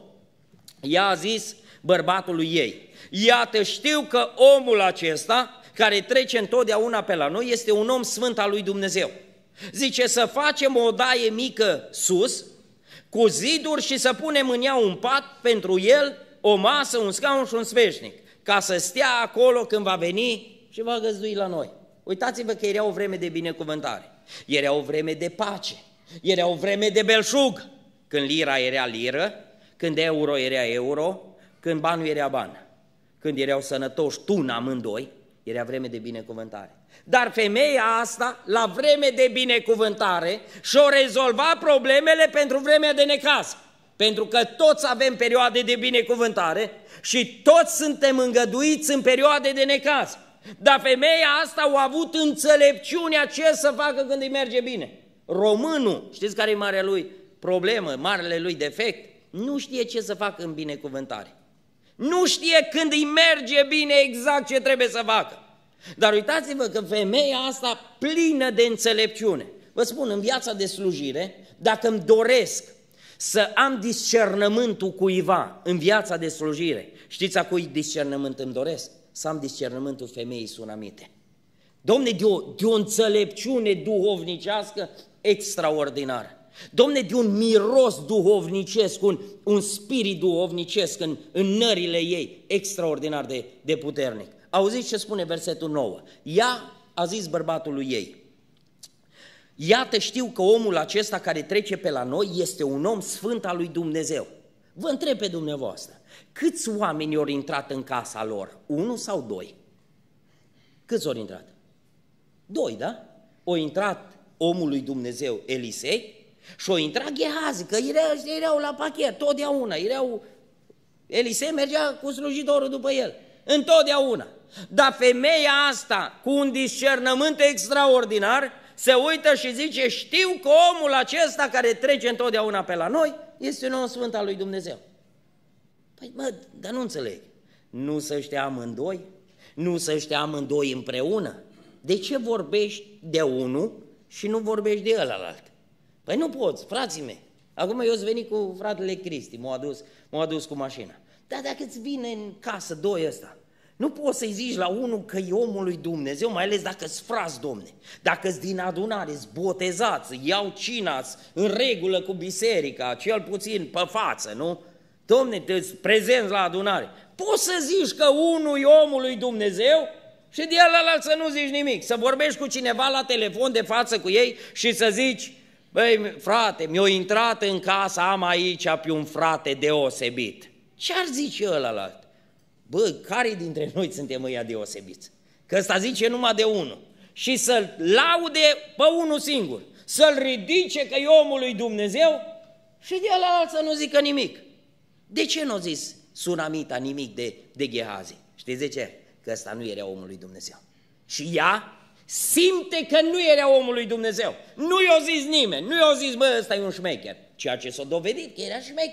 Ea a zis bărbatului ei: iată, știu că omul acesta care trece întotdeauna pe la noi este un om sfânt al lui Dumnezeu. Zice să facem o odaie mică sus, cu ziduri și să punem în ea un pat pentru el, o masă, un scaun și un sfeșnic, ca să stea acolo când va veni și va găzdui la noi. Uitați-vă că era o vreme de binecuvântare, era o vreme de pace, era o vreme de belșug, când lira era liră, când euro era euro, când banul era ban, când erau sănătoși tun amândoi, era vreme de binecuvântare. Dar femeia asta, la vreme de binecuvântare, și-o rezolva problemele pentru vremea de necaz. Pentru că toți avem perioade de binecuvântare și toți suntem îngăduiți în perioade de necaz. Dar femeia asta a avut înțelepciunea ce să facă când îi merge bine. Românul, știți care e marea lui problemă, marele lui defect? Nu știe ce să facă în binecuvântare. Nu știe când îi merge bine exact ce trebuie să facă. Dar uitați-vă că femeia asta plină de înțelepciune. Vă spun, în viața de slujire, dacă îmi doresc să am discernământul cuiva în viața de slujire, știți a cui discernământ îmi doresc? Să am discernământul femeii sunamite. Domne, de o înțelepciune duhovnicească extraordinară. Domne, de un miros duhovnicesc, un spirit duhovnicesc în nările ei, extraordinar de puternic. Auziți ce spune versetul 9? Ea a zis bărbatului ei: iată, știu că omul acesta care trece pe la noi este un om sfânt al lui Dumnezeu. Vă întreb pe dumneavoastră, câți oameni au intrat în casa lor? 1 sau 2? Câți au intrat? 2, da? Au intrat omul lui Dumnezeu Elisei și au intrat Gehazi, că erau la pachet, totdeauna. Elisei mergea cu slujitorul după el, întotdeauna. Dar femeia asta, cu un discernământ extraordinar, se uită și zice: știu că omul acesta care trece întotdeauna pe la noi este un om sfânt al lui Dumnezeu. Păi mă, dar nu înțeleg. Nu să știa amândoi? Nu să știa amândoi împreună? De ce vorbești de unul și nu vorbești de ălalt? Păi nu poți, frații mei. Acum eu îți veni cu fratele Cristi, m-a adus cu mașina. Dar dacă îți vine în casă 2 ăsta, nu poți să-i zici la unul că e omul lui Dumnezeu, mai ales dacă-s frați, domne. Dacă-s din adunare-s botezați, iau cina în regulă cu biserica, cel puțin pe față, nu? Domne, te-ți prezenți la adunare. Poți să zici că unul e omul lui Dumnezeu și de ălalt să nu zici nimic. Să vorbești cu cineva la telefon de față cu ei și să zici: băi, frate, mi-a intrat în casă, am aici pe un frate deosebit. Ce-ar zice ălalt? Bă, care dintre noi suntem ăia deosebiți? Că ăsta zice numai de unul. Și să-l laude pe unul singur, să-l ridice că e omul lui Dumnezeu și de ălalt să nu zică nimic. De ce nu a zis Sunamita nimic de Gehazi? Știți de ce? Că ăsta nu era omul lui Dumnezeu. Și ea simte că nu era omul lui Dumnezeu. Nu i-a zis nimeni, nu i-a zis: bă, ăsta e un șmecher. Ceea ce s-a dovedit că era șmecher.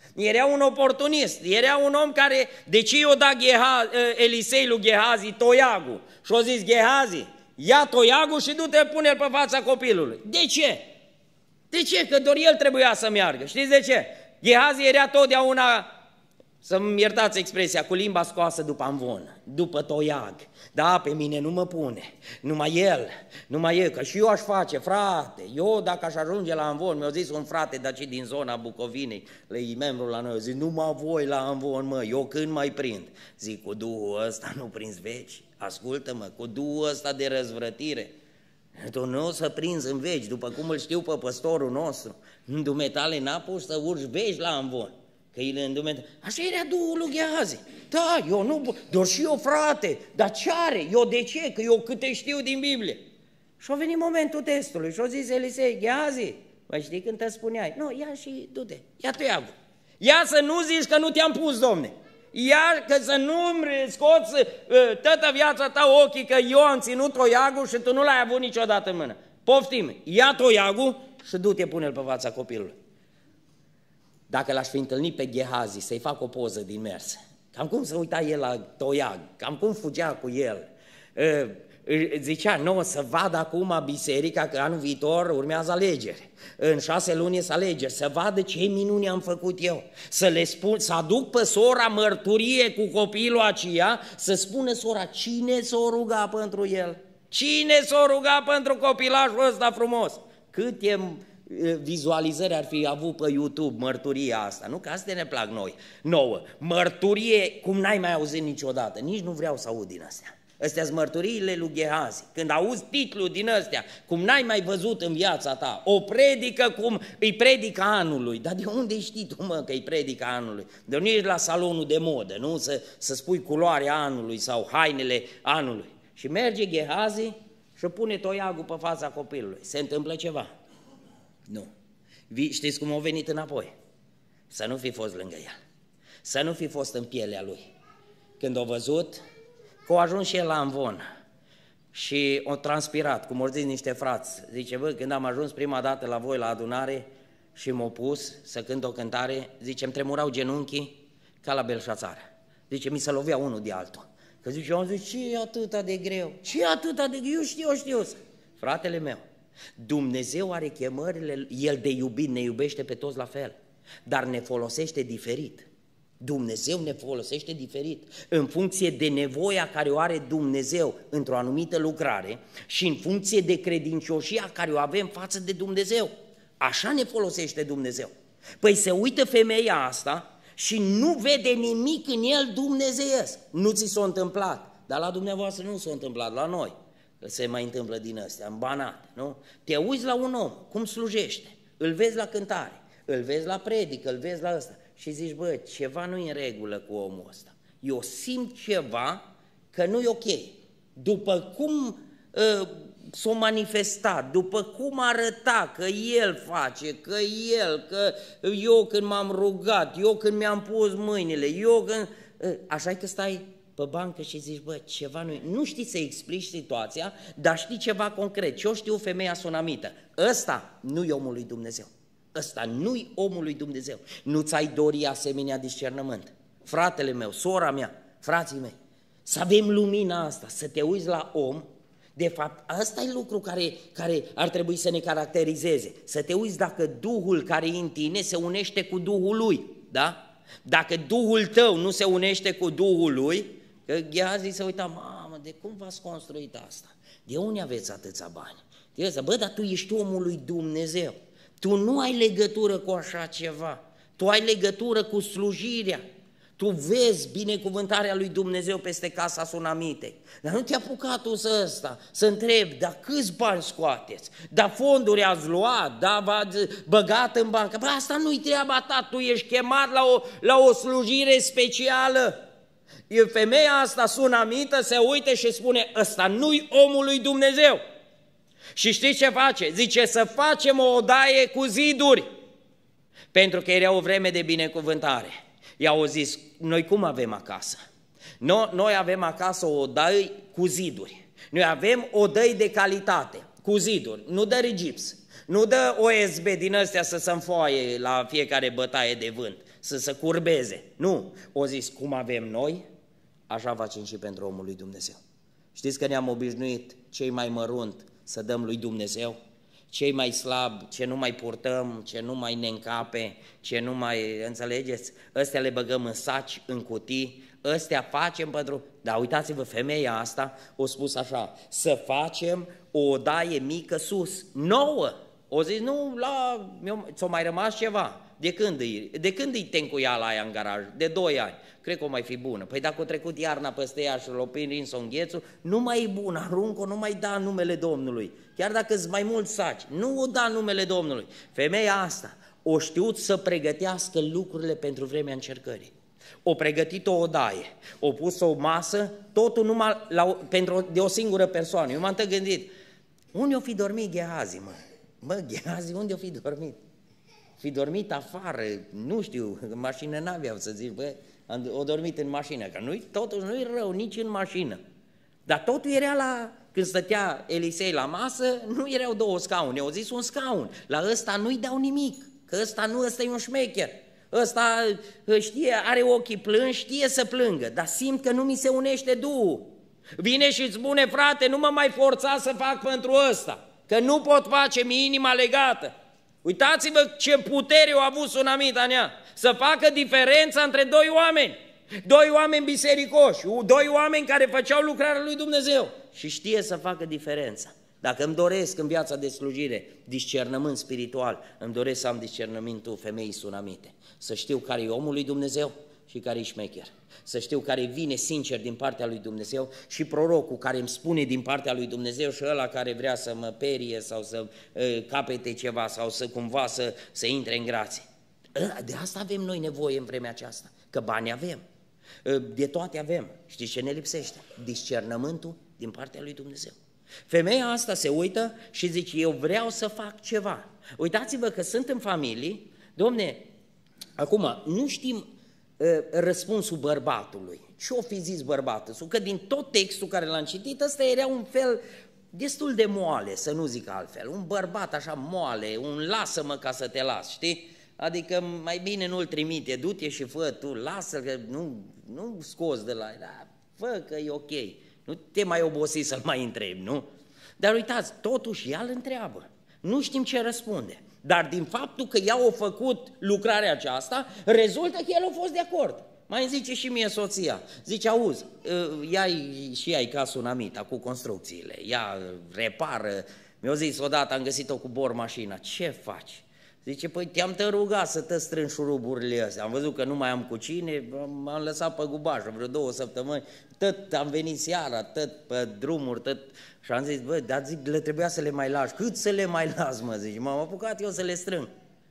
Era un oportunist, era un om care, de ce i-o dat Elisei lui Gehazi toiagul? Și a zis, Gehazi, ia toiagul și du-te, pune-l pe fața copilului. De ce? De ce? Că doar el trebuia să meargă. Știți de ce? Gehazi era totdeauna, să-mi iertați expresia, cu limba scoasă după amvon, după toiag. Da, pe mine nu mă pune, numai el, că și eu aș face, frate. Eu dacă aș ajunge la amvon, mi-a zis un frate de aici din zona Bucovinei, le-i membru la noi, zic, numai voi la amvon, mă, eu când mai prind? Zic, cu duhul ăsta nu prinzi veci, ascultă-mă, cu duhul ăsta de răzvrătire. Tu nu o să prinzi în veci, după cum îl știu pe păstorul nostru, în dumetale n-a pus să urci veci la amvon. Că el în Dumnezeu. Așa era Duhul lui Gehazi. Da, eu nu, doar și eu, frate, dar ce are? Eu de ce? Că eu câte știu din Biblie. Și a venit momentul testului și a zis Elisei, Gehazi, mai știi când te spuneai? Nu, ia și du-te, ia toiagul. Ia să nu zici că nu te-am pus, domne. Ia că să nu-mi scoți toată viața ta ochii că eu am ținut toiagul și tu nu l-ai avut niciodată în mână. Poftim, ia toiagul și du-te, pune-l pe fața copilului. Dacă l-aș fi întâlnit pe Gehazi să-i fac o poză din mers, cam cum se uita el la toiag, cam cum fugea cu el, zicea, nu, să vadă acum biserica că anul viitor urmează alegeri, în 6 luni să alegeri, să vadă ce minuni am făcut eu, să le spun, să aduc pe sora mărturie cu copilul aceea, să spună sora, cine s-o ruga pentru el? Cine s-o ruga pentru copilașul ăsta frumos? Câte vizualizări ar fi avut pe YouTube mărturia asta, nu? Că astea ne plac nouă. Mărturie cum n-ai mai auzit niciodată, nici nu vreau să aud din astea. Astea-s mărturiile lui Gehazi. Când auzi titlul din astea, cum n-ai mai văzut în viața ta, o predică cum îi predică anului. Dar de unde știi tu, mă, că îi predică anului? De nu ești la salonul de modă, nu? Să spui culoarea anului sau hainele anului. Și merge Gehazi și pune toiagul pe fața copilului. Se întâmplă ceva? Nu. Știți cum a venit înapoi? Să nu fi fost lângă el. Să nu fi fost în pielea lui. Când a văzut că a ajuns și el la amvon și a transpirat, cum au zis niște frați. Zice, bă, când am ajuns prima dată la voi la adunare și m-au pus să cânt o cântare, zice, îmi tremurau genunchii ca la Belșațar. Zice, mi se lovea unul de altul. Că zice, eu am zis, ce e atâta de greu? Ce e atâta de greu? Eu știu. Fratele meu, Dumnezeu are chemările, El de iubit ne iubește pe toți la fel, dar ne folosește diferit. Dumnezeu ne folosește diferit în funcție de nevoia care o are Dumnezeu într-o anumită lucrare și în funcție de credincioșia care o avem față de Dumnezeu. Așa ne folosește Dumnezeu. Păi se uită femeia asta și nu vede nimic în el dumnezeiesc. Nu ți s-a întâmplat, dar la dumneavoastră nu s-a întâmplat, la noi. Că se mai întâmplă din astea, în banate, nu? Te uiți la un om, cum slujește, îl vezi la cântare, îl vezi la predică, îl vezi la ăsta și zici, bă, ceva nu e în regulă cu omul ăsta. Eu simt ceva că nu e ok. După cum s-a manifestat, după cum arăta că el face, că el, că eu când m-am rugat, eu când mi-am pus mâinile, eu când... Așa că stai pe bancă și zici, bă, ceva nu știi să explici situația, dar știi ceva concret. Ce-o știu femeia sunamită? Ăsta nu e omul lui Dumnezeu. Ăsta nu-i omul lui Dumnezeu. Nu ți-ai dori asemenea discernământ. Fratele meu, sora mea, frații mei, să avem lumina asta, să te uiți la om. De fapt, ăsta e lucru care ar trebui să ne caracterizeze. Să te uiți dacă Duhul care e în tine se unește cu Duhul lui, da? Dacă Duhul tău nu se unește cu Duhul lui, că Gehazi se uita, mamă, de cum v-ați construit asta? De unde aveți atâția bani? Bă, dar tu ești omul lui Dumnezeu. Tu nu ai legătură cu așa ceva. Tu ai legătură cu slujirea. Tu vezi binecuvântarea lui Dumnezeu peste casa sunamitei. Dar nu te-a apucat tu să întrebi, dar câți bani scoateți? Dar fonduri ați luat? Dar v-ați băgat în bancă? Bă, asta nu-i treaba ta, tu ești chemat la o slujire specială. Femeia asta sunamită se uită și spune, ăsta nu-i omul lui Dumnezeu. Și știți ce face? Zice să facem o odaie cu ziduri, pentru că era o vreme de binecuvântare. I-au zis, noi cum avem acasă? Noi avem acasă o odaie cu ziduri. Noi avem odăi de calitate. cu ziduri, nu dă rigips, nu dă OSB din ăstea să se înfoaie la fiecare bătaie de vânt, să se curbeze. Nu, o zis, cum avem noi, așa facem și pentru omul lui Dumnezeu. Știți că ne-am obișnuit cei mai mărunt să dăm lui Dumnezeu? Cei mai slabi, ce nu mai purtăm, ce nu mai ne încape, ce nu mai, înțelegeți? Ăstea le băgăm în saci, în cutii, ăstea facem pentru... Dar uitați-vă, femeia asta a spus așa, să facem o odaie mică sus, nouă. O zis, nu, ți-o mai rămas ceva. De când îi tencuiala aia în garaj? De 2 ani. Cred că o mai fi bună. Păi dacă a trecut iarna peste ea și l-o prins-o înghețul, nu mai e bună, aruncă-o, nu mai da numele Domnului. Chiar dacă sunt mai mulți saci, nu o da numele Domnului. Femeia asta o știut să pregătească lucrurile pentru vremea încercării. O pregătit o odaie, o pus o masă, totul numai de o singură persoană. Eu m-am gândit, unde o fi dormit Gehazi, mă? Mă, Gehazi, unde o fi dormit? Fi dormit afară, nu știu, în mașină n-aveau să zic, bă, o dormit în mașină, că totuși nu-i rău nici în mașină. Dar totul era când stătea Elisei la masă, nu erau 2 scaune, au zis un scaun, la ăsta nu-i dau nimic, că ăsta e un șmecher, ăsta știe, are ochii plânși, știe să plângă, dar simt că nu mi se unește Duhul. Vine și îți spune, frate, nu mă mai forța să fac pentru ăsta, că nu pot face, mi inima legată. Uitați-vă ce putere a avut Sunamita în ea, să facă diferența între 2 oameni, 2 oameni bisericoși, 2 oameni care făceau lucrarea lui Dumnezeu și știe să facă diferența. Dacă îmi doresc în viața de slujire discernământ spiritual, îmi doresc să am discernământul femeii Sunamite, să știu care e omul lui Dumnezeu și care e șmecher, să știu care vine sincer din partea lui Dumnezeu și prorocul care îmi spune din partea lui Dumnezeu și ăla care vrea să mă perie sau să capete ceva sau să cumva să intre în grație. De asta avem noi nevoie în vremea aceasta, că bani avem, de toate avem. Știți ce ne lipsește? Discernământul din partea lui Dumnezeu. Femeia asta se uită și zice, eu vreau să fac ceva. Uitați-vă că sunt în familii, domne, acum nu știm răspunsul bărbatului. Ce-o fi zis bărbatul? Că din tot textul care l-am citit, ăsta era un fel destul de moale, să nu zic altfel. Un bărbat așa moale, un lasă-mă ca să te las, știi? Adică mai bine nu-l trimite, du-te și fă tu, lasă-l, că nu scoți de la el, fă că e ok, nu te mai obosi să-l mai întrebi, nu? Dar uitați, totuși ea îl întreabă, nu știm ce răspunde, dar din faptul că ea a făcut lucrarea aceasta, rezultă că el a fost de acord. Mai îmi zice și mie soția, zice, auzi, ia-i și ea ca Sunamita cu construcțiile, ea repară, mi-a zis odată, am găsit-o cu bor mașina, ce faci? Zice, păi te-am rugat să te strâng șuruburile astea, am văzut că nu mai am cu cine, m-am lăsat pe gubajă vreo 2 săptămâni, tot am venit seara, tot pe drumuri, tot... Și am zis, bă, dar zic, le trebuia să le mai lași, cât să le mai las, mă, zice, m-am apucat eu să le strâng,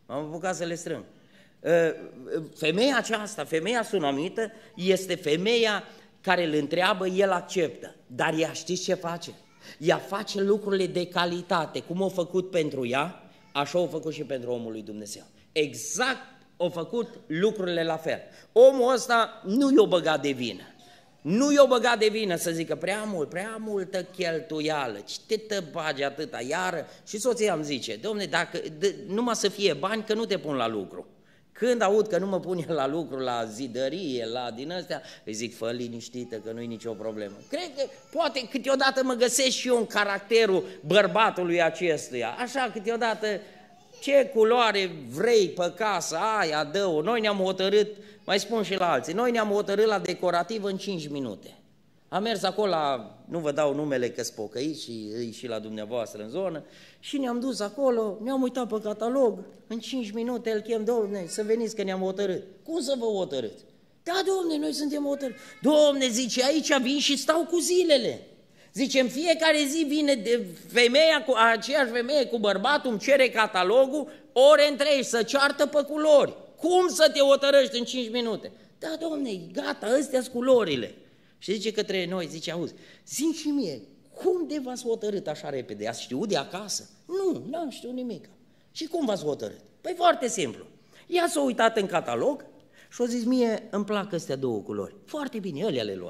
Femeia aceasta, femeia Sunamită, este femeia care îl întreabă, el acceptă, dar ea știți ce face? Ea face lucrurile de calitate, cum a făcut pentru ea, așa au făcut și pentru omul lui Dumnezeu. Exact au făcut lucrurile la fel. Omul ăsta nu i-o băgat de vină. Nu i-o băgat de vină să zică prea multă cheltuială, ce te bagi atâta iară? Și soția îmi zice, domne, dacă numai să fie bani, că nu te pun la lucru. Când aud că nu mă pune la lucru, la zidărie, la din astea, îi zic, fă liniștită că nu-i nicio problemă. Cred că poate câteodată mă găsesc și eu în caracterul bărbatului acestuia, așa câteodată ce culoare vrei pe casa aia, dă-o. Noi ne-am hotărât, mai spun și la alții, noi ne-am hotărât la decorativ în 5 minute. Am mers acolo nu vă dau numele că-s pocăiți și la dumneavoastră în zonă, și ne-am dus acolo, ne-am uitat pe catalog, în 5 minute îl chem, domne, să veniți că ne-am hotărât. Cum să vă hotărâți? Da, domne, noi suntem hotărâți. Domne, zice, aici vin și stau cu zilele. Zice, în fiecare zi vine aceeași femeie cu bărbatul, îmi cere catalogul, ore întregi, să ceartă pe culori. Cum să te hotărăști în 5 minute? Da, domne, gata, astea-s culorile. Și zice către noi, zice, auzi, zi și mie, cum de v-ați hotărât așa repede? Ați știut de acasă? Nu, n-am știut nimic. Și cum v-ați hotărât? Păi foarte simplu. Ea s-a uitat în catalog și a zis, mie îmi plac astea 2 culori. Foarte bine, alea le luăm.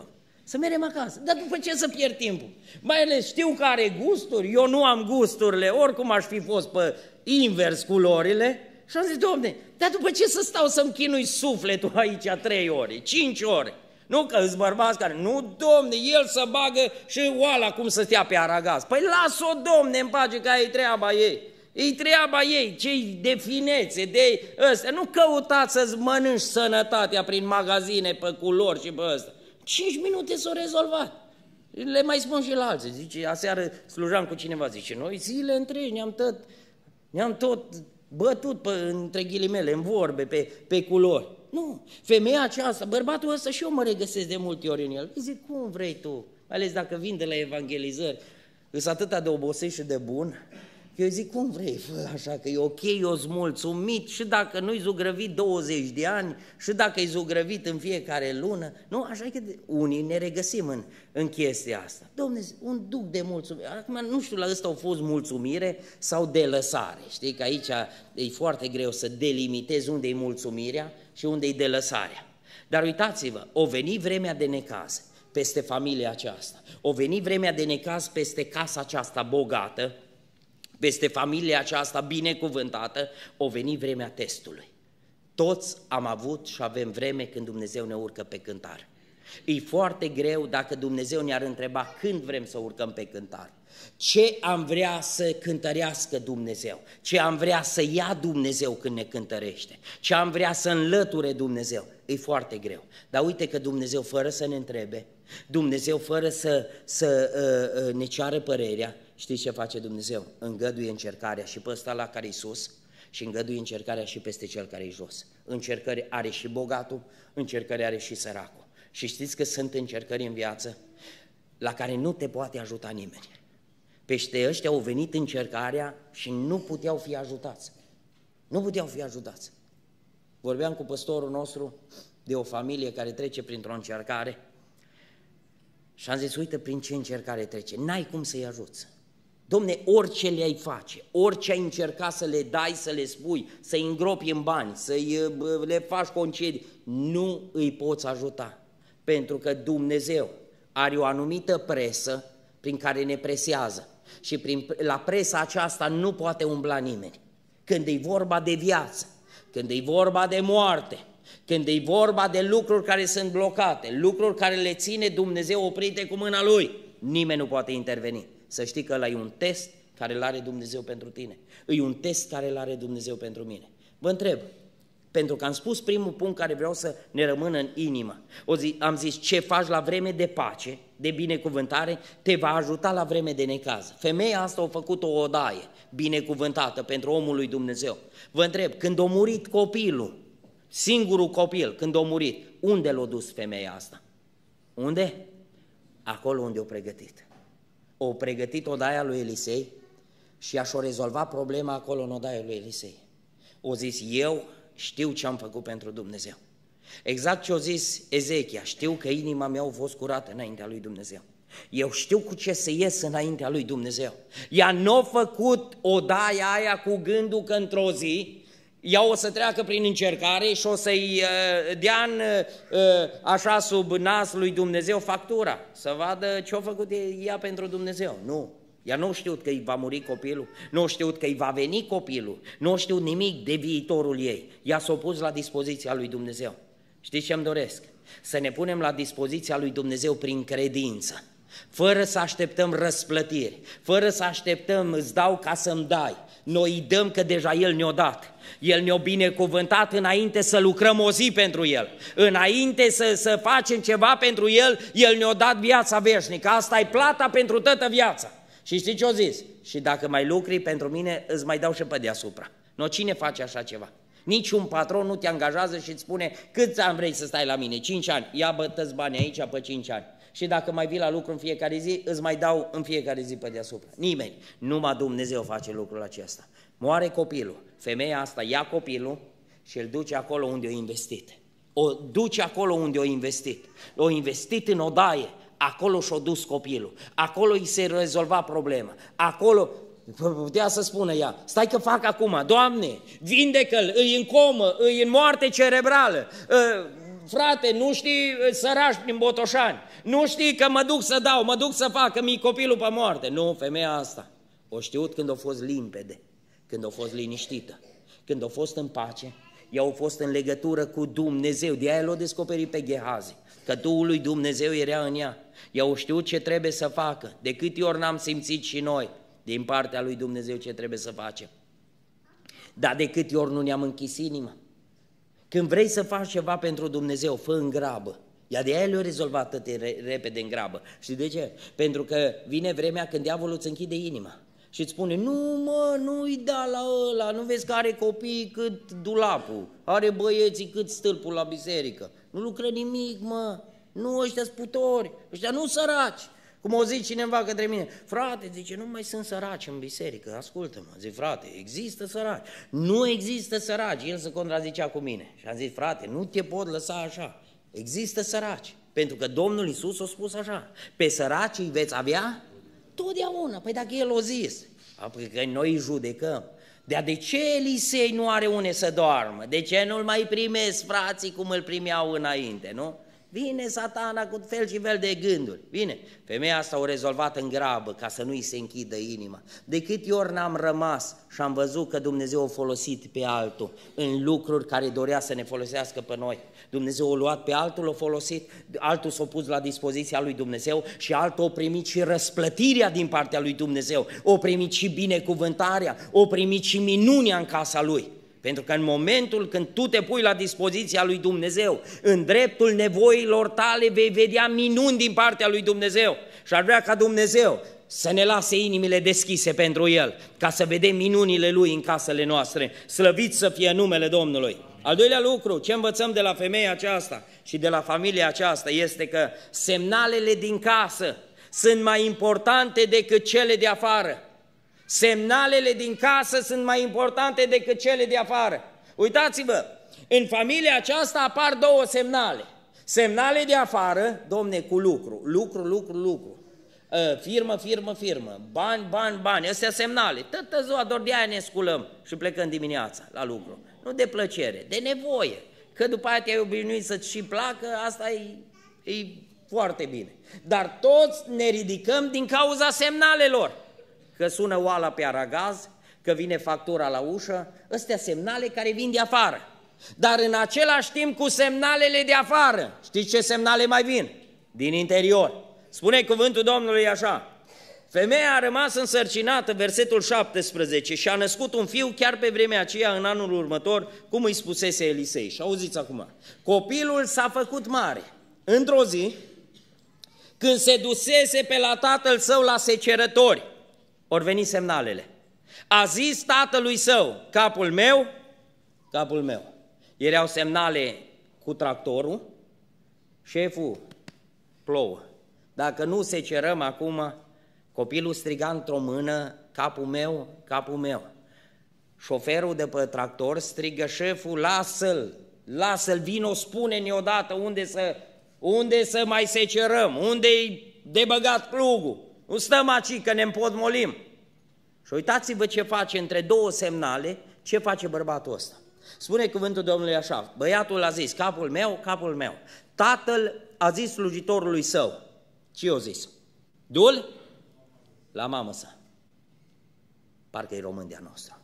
Să mergem acasă. Dar după ce să pierd timpul? Mai ales știu că are gusturi, eu nu am gusturile, oricum aș fi fost pe invers culorile. Și am zis, Domne, dar după ce să stau să-mi chinui sufletul aici 3 ore, 5 ore? Nu că îți bărbați care, nu, Domne, el să bagă și oala cum să stea pe aragaz. Păi las-o, Domne, în pace, că e treaba ei. E treaba ei, cei de finețe, de ăstea. Nu căutați să-ți mănânci sănătatea prin magazine pe culori și pe ăsta. 5 minute s-o rezolvat. Le mai spun și la alții. Zice, aseară slujam cu cineva, zice, noi zile întregi ne-am tot bătut între ghilimele, în vorbe, pe culori. Nu, femeia aceasta, bărbatul ăsta și eu mă regăsesc de multe ori în el. Îi zic, cum vrei tu? Mai ales dacă vin de la evangelizări, îs atâta de obosit și de bun. Eu zic, cum vrei, fă așa, că e ok, eu sunt mulțumit și dacă nu-i zugrăvit 20 de ani și dacă e zugrăvit în fiecare lună. Nu, așa că unii ne regăsim în chestia asta. Dom'le, un duc de mulțumire. Acum nu știu, la ăsta au fost mulțumire sau de lăsare. Știi că aici e foarte greu să delimitezi unde e mulțumirea și unde e de lăsarea. Dar uitați-vă, o veni vremea de necaz peste familia aceasta, o veni vremea de necaz peste casa aceasta bogată, peste familia aceasta binecuvântată, o veni vremea testului. Toți am avut și avem vreme când Dumnezeu ne urcă pe cântar. E foarte greu dacă Dumnezeu ne-ar întreba când vrem să urcăm pe cântar. Ce am vrea să cântărească Dumnezeu? Ce am vrea să ia Dumnezeu când ne cântărește? Ce am vrea să înlăture Dumnezeu? E foarte greu. Dar uite că Dumnezeu, fără să ne întrebe, Dumnezeu fără să ne ceară părerea, știți ce face Dumnezeu? Îngăduie încercarea și pe ăsta la care-i sus și îngăduie încercarea și peste cel care-i jos. Încercări are și bogatul, încercări are și săracul. Și știți că sunt încercări în viață la care nu te poate ajuta nimeni. Pește ăștia au venit încercarea și nu puteau fi ajutați. Nu puteau fi ajutați. Vorbeam cu păstorul nostru de o familie care trece printr-o încercare și am zis, uite prin ce încercare trece, n-ai cum să-i ajuți. Dom'le, orice le-ai face, orice ai încerca să le dai, să le spui, să-i îngropi în bani, le faci concedii, nu îi poți ajuta. Pentru că Dumnezeu are o anumită presă prin care ne presează și la presa aceasta nu poate umbla nimeni. Când e vorba de viață, când e vorba de moarte, când e vorba de lucruri care sunt blocate, lucruri care le ține Dumnezeu oprite cu mâna Lui, nimeni nu poate interveni. Să știi că ăla e un test care îl are Dumnezeu pentru tine. E un test care îl are Dumnezeu pentru mine. Vă întreb, pentru că am spus primul punct care vreau să ne rămână în inimă. Am zis, ce faci la vreme de pace, de binecuvântare, te va ajuta la vreme de necaz. Femeia asta a făcut o odaie binecuvântată pentru omul lui Dumnezeu. Vă întreb, când a murit copilul, singurul copil, când a murit, unde l-a dus femeia asta? Unde? Acolo unde o pregătit. O pregătit odaia lui Elisei și și-o rezolvat problema acolo în odaia lui Elisei. O zis, eu știu ce am făcut pentru Dumnezeu. Exact ce a zis Ezechia, știu că inima mea a fost curată înaintea lui Dumnezeu. Eu știu cu ce să ies înaintea lui Dumnezeu. Ea n-a făcut odaia aia cu gândul că într-o zi ea o să treacă prin încercare și o să-i dea așa sub nas lui Dumnezeu factura, să vadă ce a făcut ea pentru Dumnezeu. Nu, ea nu a știut că îi va muri copilul, nu a știut că îi va veni copilul, nu a știut nimic de viitorul ei. Ea s-a pus la dispoziția lui Dumnezeu. Știți ce îmi doresc? Să ne punem la dispoziția lui Dumnezeu prin credință, fără să așteptăm răsplătiri, fără să așteptăm, îți dau ca să-mi dai. Noi îi dăm că deja El ne-a dat. El ne-a binecuvântat înainte să lucrăm o zi pentru El. Înainte să facem ceva pentru El, El ne-a dat viața veșnică. Asta e plata pentru toată viața. Și știți ce a zis? Și dacă mai lucri pentru mine, îți mai dau și pe deasupra. No, cine face așa ceva? Niciun patron nu te angajează și îți spune câți ani vrei să stai la mine? 5 ani. Ia bătă-ți banii aici pe 5 ani. Și dacă mai vii la lucru în fiecare zi, îți mai dau în fiecare zi pe deasupra. Nimeni. Numai Dumnezeu face lucrul acesta. Moare copilul. Femeia asta ia copilul și îl duce acolo unde o investit. O duce acolo unde o investit. O investit în odaie. Acolo și-o dus copilul. Acolo îi se rezolva problema. Acolo putea să spună ea, stai că fac acum, Doamne, vindecă-l, îi în comă, îi în moarte cerebrală, frate, nu știi sărași prin Botoșani, nu știi că mă duc să dau, mă duc să fac, că mi-i copilul pe moarte. Nu, femeia asta o știut când a fost limpede, când a fost liniștită, când a fost în pace, ea a fost în legătură cu Dumnezeu, de aia l-a descoperit pe Gehazi, că Duhul lui Dumnezeu era în ea. Ea a știut ce trebuie să facă, de câte ori n-am simțit și noi din partea lui Dumnezeu ce trebuie să facem. Dar de câte ori nu ne-am închis inima. Când vrei să faci ceva pentru Dumnezeu, fă în grabă. Ea de aia le-a rezolvat atât repede în grabă. Știi de ce? Pentru că vine vremea când diavolul îți închide inima și îți spune, nu mă, nu-i da la ăla, nu vezi că are copii cât dulapul, are băieții cât stâlpul la biserică, nu lucră nimic, mă, nu, ăștia sputori, ăștia nu săraci. Cum o zice cineva către mine, frate, zice, nu mai sunt săraci în biserică, ascultă-mă, zic, frate, există săraci, nu există săraci, el se contrazicea cu mine și am zis, frate, nu te pot lăsa așa, există săraci, pentru că Domnul Iisus a spus așa, pe săraci îi veți avea totdeauna, păi dacă El o zis, apoi că noi îi judecăm, dar de ce Elisei nu are unde să doarmă, de ce nu-l mai primesc frații cum îl primeau înainte, nu? Vine Satana cu fel și fel de gânduri, vine. Femeia asta o rezolvat în grabă ca să nu-i se închidă inima. De câte ori n-am rămas și am văzut că Dumnezeu a folosit pe altul în lucruri care dorea să ne folosească pe noi. Dumnezeu a luat pe altul, l-a folosit, altul s-a pus la dispoziția lui Dumnezeu și altul a primit și răsplătirea din partea lui Dumnezeu, a primit și binecuvântarea, a primit și minunea în casa lui. Pentru că în momentul când tu te pui la dispoziția lui Dumnezeu, în dreptul nevoilor tale vei vedea minuni din partea lui Dumnezeu. Și ar vrea ca Dumnezeu să ne lase inimile deschise pentru El, ca să vedem minunile Lui în casele noastre. Slăvit să fie numele Domnului. Al doilea lucru, ce învățăm de la femeia aceasta și de la familia aceasta, este că semnalele din casă sunt mai importante decât cele de afară. Semnalele din casă sunt mai importante decât cele de afară. Uitați-vă, în familia aceasta apar două semnale. Semnale de afară, domne, cu lucru, lucru, firmă, bani, astea semnale. Toată ziua doar de aia ne sculăm și plecăm dimineața la lucru. Nu de plăcere, de nevoie. Că după aia te-ai obișnuit să-ți și placă, asta e foarte bine. Dar toți ne ridicăm din cauza semnalelor. Că sună oala pe aragaz, că vine factura la ușă, astea semnale care vin de afară. Dar în același timp cu semnalele de afară, știți ce semnale mai vin? Din interior. Spune cuvântul Domnului așa, femeia a rămas însărcinată, versetul 17, și a născut un fiu chiar pe vremea aceea, în anul următor, cum îi spusese Elisei. Și auziți acum, copilul s-a făcut mare. Într-o zi, când se dusese pe la tatăl său la secerători, ori veni semnalele. A zis tatălui său, capul meu. Erau semnale cu tractorul, șeful, plouă. Dacă nu secerăm acum, copilul striga într-o mână, capul meu. Șoferul de pe tractor strigă, șeful, lasă-l, vino, spune-ne odată unde să mai secerăm, unde-i de băgat plugul. Nu stăm aici că ne împotmolim. Și uitați-vă ce face între două semnale, ce face bărbatul ăsta. Spune cuvântul Domnului așa, băiatul a zis, capul meu. Tatăl a zis slujitorului său, ce i-a zis? Du-l la mamă sa. Parcă e român de-a noastră.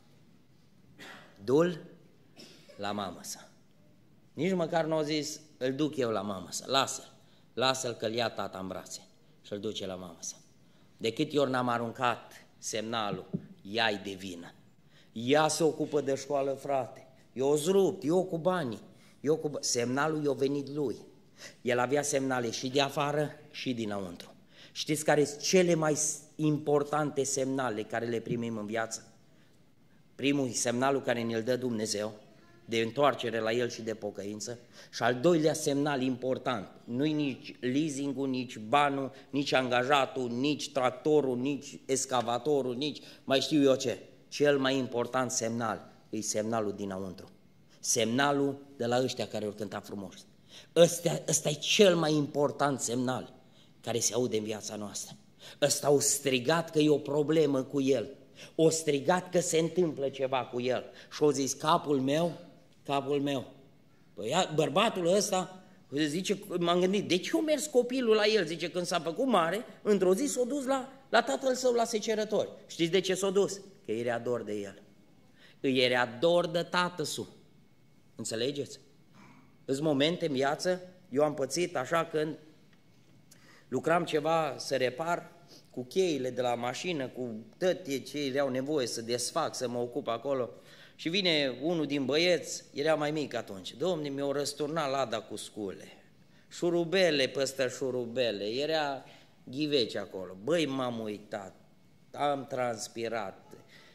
Du-l la mamă sa. Nici măcar nu a zis, îl duc eu la mamă sa, lasă-l că-l ia tata în brațe și îl duce la mamă sa. De câte ori n-am aruncat semnalul, ea-i de vină. Ea se ocupă de școală, frate. Eu o rupt, eu cu banii. Semnalul i-a venit lui. El avea semnale și de afară și dinăuntru. Știți care sunt cele mai importante semnale care le primim în viață? Primul, semnalul care ne-l dă Dumnezeu, de întoarcere la El și de pocăință, și al doilea semnal important, nu-i nici leasing-ul, nici banul, nici angajatul, nici tractorul, nici excavatorul, nici mai știu eu ce. Cel mai important semnal e semnalul dinăuntru, semnalul de la ăștia care au cântat frumos. Ăsta e cel mai important semnal care se aude în viața noastră. Ăsta au strigat că e o problemă cu el, o strigat că se întâmplă ceva cu el și au zis, capul meu. Păi, bărbatul ăsta Zice, m-am gândit, de ce a mers copilul la el? Zice, când s-a făcut mare, într-o zi s-a dus la tatăl său la secerători. Știți de ce s-a dus? Că îi era dor de el. Îi era dor de tatăl. Înțelegeți? În momente în viață, eu am pățit așa când lucram ceva să repar cu cheile de la mașină, cu toate ce erau nevoie să desfac, să mă ocup acolo. Și vine unul din băieți, era mai mic atunci, domne, mi-au răsturnat lada cu scule, șurubele peste șurubele, era ghiveci acolo. Băi, m-am uitat, am transpirat,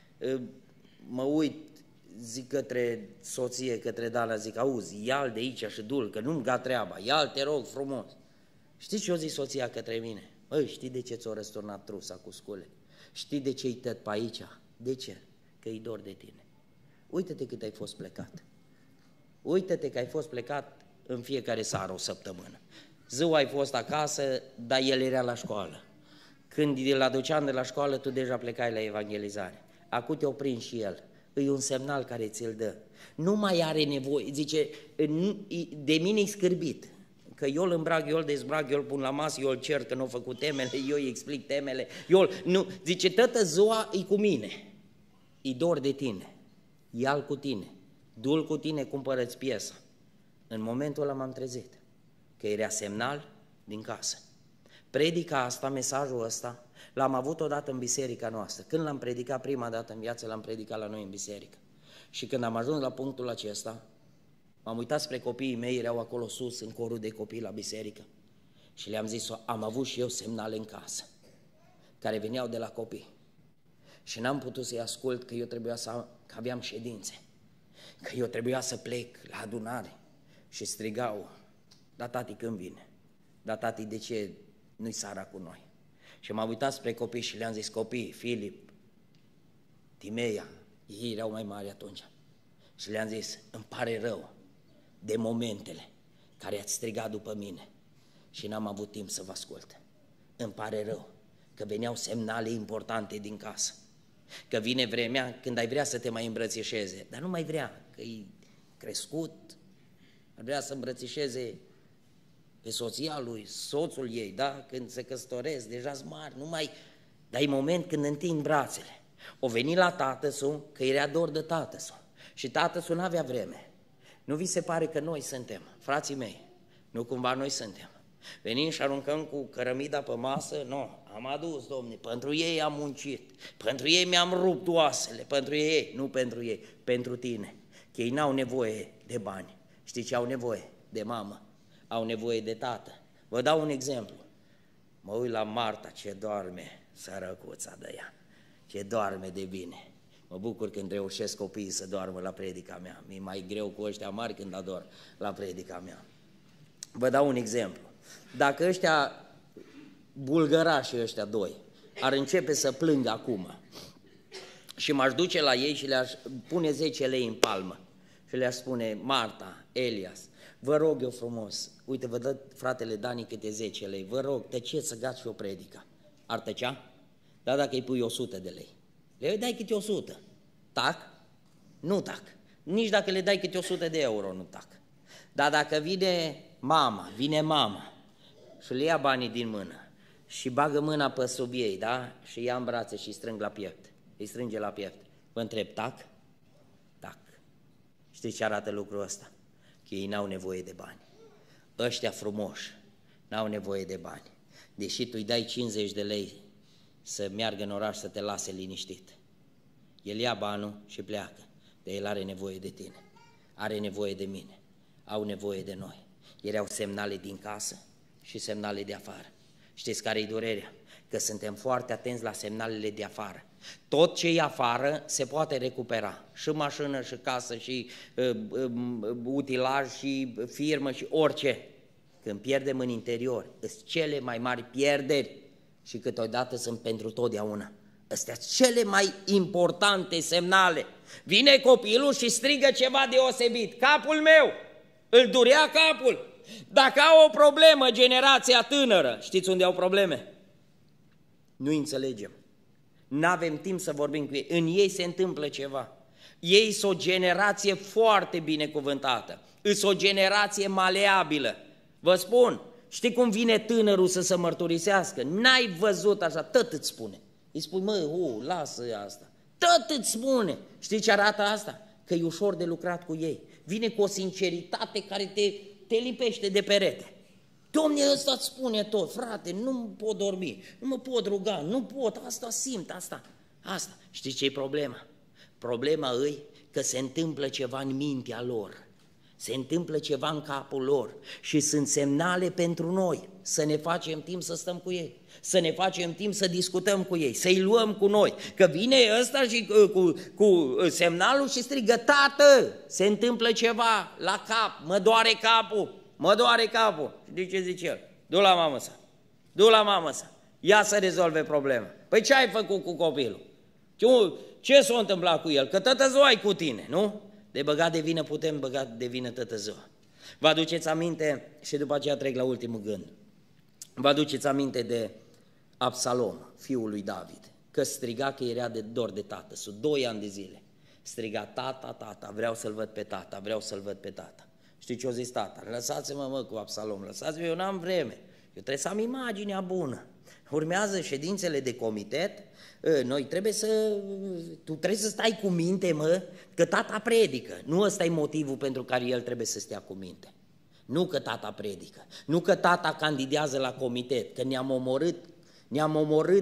mă uit, zic către soție, către Dana, zic, auzi, ia-l de aici și du-l, că nu-mi ga treaba, ia-l, te rog frumos. Știți ce o zis soția către mine? Băi, știi de ce ți-o răsturnat trusa cu scule? Știi de ce-i tăt pe aici? De ce? Că-i dor de tine. Uită-te cât ai fost plecat. Uită-te că ai fost plecat în fiecare seară o săptămână. Ziua ai fost acasă, dar el era la școală. Când îl aduceam de la școală, tu deja plecai la evangelizare. Acum te-o prins și el. E un semnal care ți-l dă. Nu mai are nevoie, zice, de mine-i scârbit. Că eu îl îmbrac, eu îl dezbrac, eu îl pun la masă, eu îl cer că nu a făcut temele, eu îi explic temele. Nu, zice, tătă ziua e cu mine. E dor de tine. Ia-l cu tine, du-l cu tine, cumpără-ți piesa. În momentul ăla m-am trezit, că era semnal din casă. Predica asta, mesajul ăsta, l-am avut odată în biserica noastră. Când l-am predicat prima dată în viață, l-am predicat la noi în biserică. Și când am ajuns la punctul acesta, m-am uitat spre copiii mei, erau acolo sus, în corul de copii la biserică. Și le-am zis, am avut și eu semnale în casă, care veneau de la copii. Și n-am putut să-i ascult că eu trebuia că aveam ședințe, că eu trebuia să plec la adunare și strigau, da tati când vine? Da tati de ce nu-i seara cu noi? Și m-am uitat spre copii și le-am zis, copii, Filip, Timeia, ei erau mai mari atunci. Și le-am zis, îmi pare rău de momentele care ați strigat după mine și n-am avut timp să vă ascult. Îmi pare rău că veneau semnale importante din casă. Că vine vremea când ai vrea să te mai îmbrățișeze, dar nu mai vrea, că e crescut, ar vrea să îmbrățișeze pe soția lui, soțul ei, da? Când se căsătoresc, deja-s mari, nu mai... Dar e moment când întind brațele. O veni la tatăl, că era dor de tatăl. Și tatăl n-avea vreme. Nu vi se pare că noi suntem, frații mei, nu cumva noi suntem. Venim și aruncăm cu cărămida pe masă? Nu, am adus, domne, pentru ei am muncit, pentru ei mi-am rupt oasele, pentru ei, nu pentru ei, pentru tine. Că ei n-au nevoie de bani, știi ce au nevoie? De mamă, au nevoie de tată. Vă dau un exemplu, mă uit la Marta ce doarme, sărăcuța de ea, ce doarme de bine. Mă bucur când reușesc copiii să doarmă la predica mea, mi-e mai greu cu ăștia mari când ador la predica mea. Vă dau un exemplu. Dacă ăștia bulgărașii ăștia doi ar începe să plângă acum și m-aș duce la ei și le-aș pune 10 lei în palmă și le-aș spune, Marta, Elias, vă rog eu frumos, uite, vă dă fratele Dani câte 10 lei, vă rog, tăceți să gați și o predică. Ar tăcea? Dar dacă îi pui 100 de lei, le dai câte 100. Tac? Nu tac. Nici dacă le dai câte 100 de euro, nu tac. Dar dacă vine mama și le ia banii din mână și bagă mâna pe sub ei, da? Și ia în brațe și îi strâng la piept, îi strânge la piept. Vă întreb, tac? Tac. Știți ce arată lucrul ăsta? Că ei n-au nevoie de bani. Ăștia frumoși n-au nevoie de bani. Deși tu îi dai 50 de lei să meargă în oraș să te lase liniștit. El ia banul și pleacă, dar el are nevoie de tine, are nevoie de mine, au nevoie de noi. Erau semnale din casă și semnale de afară. Știți care-i durerea? Că suntem foarte atenți la semnalele de afară. Tot ce e afară se poate recupera, și mașină, și casă, și utilaj, și firmă, și orice. Când pierdem în interior, sunt cele mai mari pierderi și câteodată sunt pentru totdeauna. Astea sunt cele mai importante semnale. Vine copilul și strigă ceva deosebit. Capul meu, îl durea capul. Dacă au o problemă generația tânără, știți unde au probleme? Nu înțelegem. N-avem timp să vorbim cu ei. În ei se întâmplă ceva. Ei sunt o generație foarte binecuvântată. Îs o generație maleabilă. Vă spun, știi cum vine tânărul să se mărturisească? N-ai văzut așa, tot îți spune. Îi spui, mă, lasă asta. Tot îți spune. Știi ce arată asta? Că e ușor de lucrat cu ei. Vine cu o sinceritate care te lipește de perete. Dom'le, ăsta îți spune tot, frate, nu pot dormi, nu mă pot ruga, nu pot, asta simt, asta. Știi ce e problema? Problema e că se întâmplă ceva în mintea lor, se întâmplă ceva în capul lor și sunt semnale pentru noi să ne facem timp să stăm cu ei, să ne facem timp să discutăm cu ei, să-i luăm cu noi, că vine ăsta și cu semnalul și strigă, tată, se întâmplă ceva la cap, mă doare capul. Știi ce zice el? Du la mamă sa, ia să rezolve problema. Păi ce ai făcut cu copilul? Ce s-a întâmplat cu el? Că tătă ziua ai cu tine, nu? De băgat de vină putem băga de vină tătă ziua. Vă aduceți aminte, și după aceea trec la ultimul gând, vă aduceți aminte de Absalom, fiul lui David, că striga că era de dor de tată, sub 2 ani de zile. Striga, tata, vreau să-l văd pe tata. Știi ce a zis tata? Lăsați-mă cu Absalom, lăsați-mă, eu n-am vreme, eu trebuie să am imaginea bună. Urmează ședințele de comitet, tu trebuie să stai cu minte, că tata predică. Nu ăsta e motivul pentru care el trebuie să stea cu minte. Nu că tata predică, nu că tata candidează la comitet, că ne-am omorât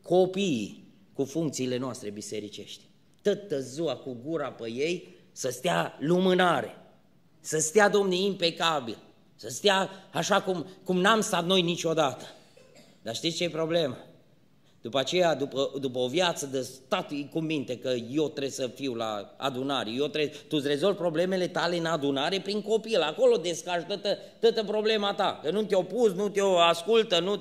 copiii cu funcțiile noastre bisericești. Tătă ziua cu gura pe ei să stea lumânare, să stea, Domne, impecabil, să stea așa cum n-am stat noi niciodată. Dar știți ce e problema? După aceea, după o viață de stat cu minte că eu trebuie să fiu la adunare, tu îți rezolvi problemele tale în adunare prin copil, acolo descarci toată problema ta, că nu te-o pus, nu te-o ascultă,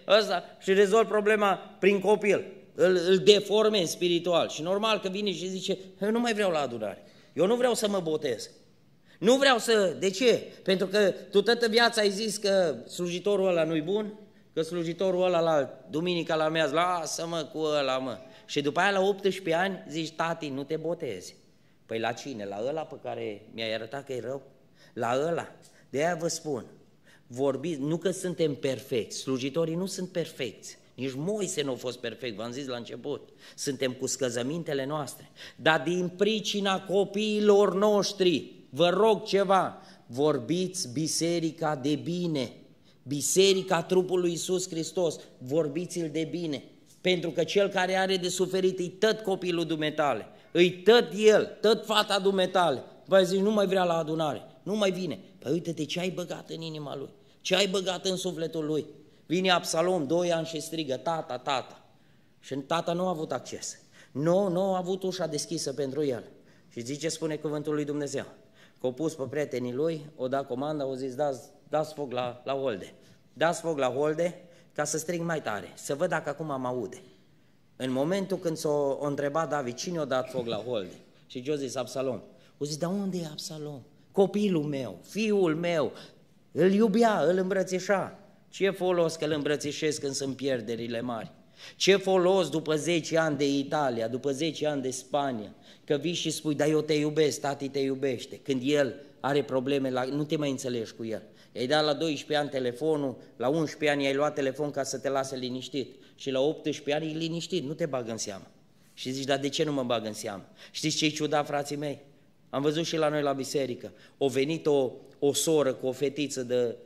și rezolvi problema prin copil, îl deformezi spiritual și normal că vine și zice, eu nu mai vreau la adunare, eu nu vreau să mă botez. Nu vreau să... De ce? Pentru că tu toată viața ai zis că slujitorul ăla nu-i bun, că slujitorul ăla la duminica la meaz, lasă-mă cu ăla, Și după aia la 18 ani zici, tati, nu te botezi. Păi la cine? La ăla pe care mi-ai arătat că e rău? La ăla. De aia vă spun, vorbiți, nu că suntem perfecți, slujitorii nu sunt perfecți. Nici Moise nu a fost perfect, v-am zis la început. Suntem cu scăzămintele noastre. Dar din pricina copiilor noștri, vă rog ceva, vorbiți biserica de bine, biserica trupului lui Iisus Hristos, vorbiți-l de bine, pentru că cel care are de suferit e tot copilul dumitale, e tot el, tot fata dumitale. Păi zici, nu mai vrea la adunare, nu mai vine. Păi uite-te ce ai băgat în inima lui, ce ai băgat în sufletul lui. Vine Absalom, 2 ani și strigă, tata. Și tata nu a avut acces, nu a avut ușa deschisă pentru el. Și zice, spune cuvântul lui Dumnezeu, că au pus pe prietenii lui, o dat comanda, au zis, dați foc la holde. Dați foc la holde ca să strig mai tare, să văd dacă acum mă aude. În momentul când s-a întrebat David, cine a dat foc la holde? Și ce a zis Absalom? O zis, dar unde e Absalom? Copilul meu, fiul meu, îl iubea, îl îmbrățișa. Ce folos că îl îmbrățișez când sunt pierderile mari? Ce folos după 10 ani de Italia, după 10 ani de Spania, că vii și spui, dar eu te iubesc, tati te iubește, când el are probleme, nu te mai înțelegi cu el. I-ai dat la 12 ani telefonul, la 11 ani i-ai luat telefon ca să te lase liniștit și la 18 ani e liniștit, nu te bag în seamă. Și zici, dar de ce nu mă bag în seamă? Știți ce-i ciudat, frații mei? Am văzut și la noi la biserică, a venit o soră cu o fetiță de,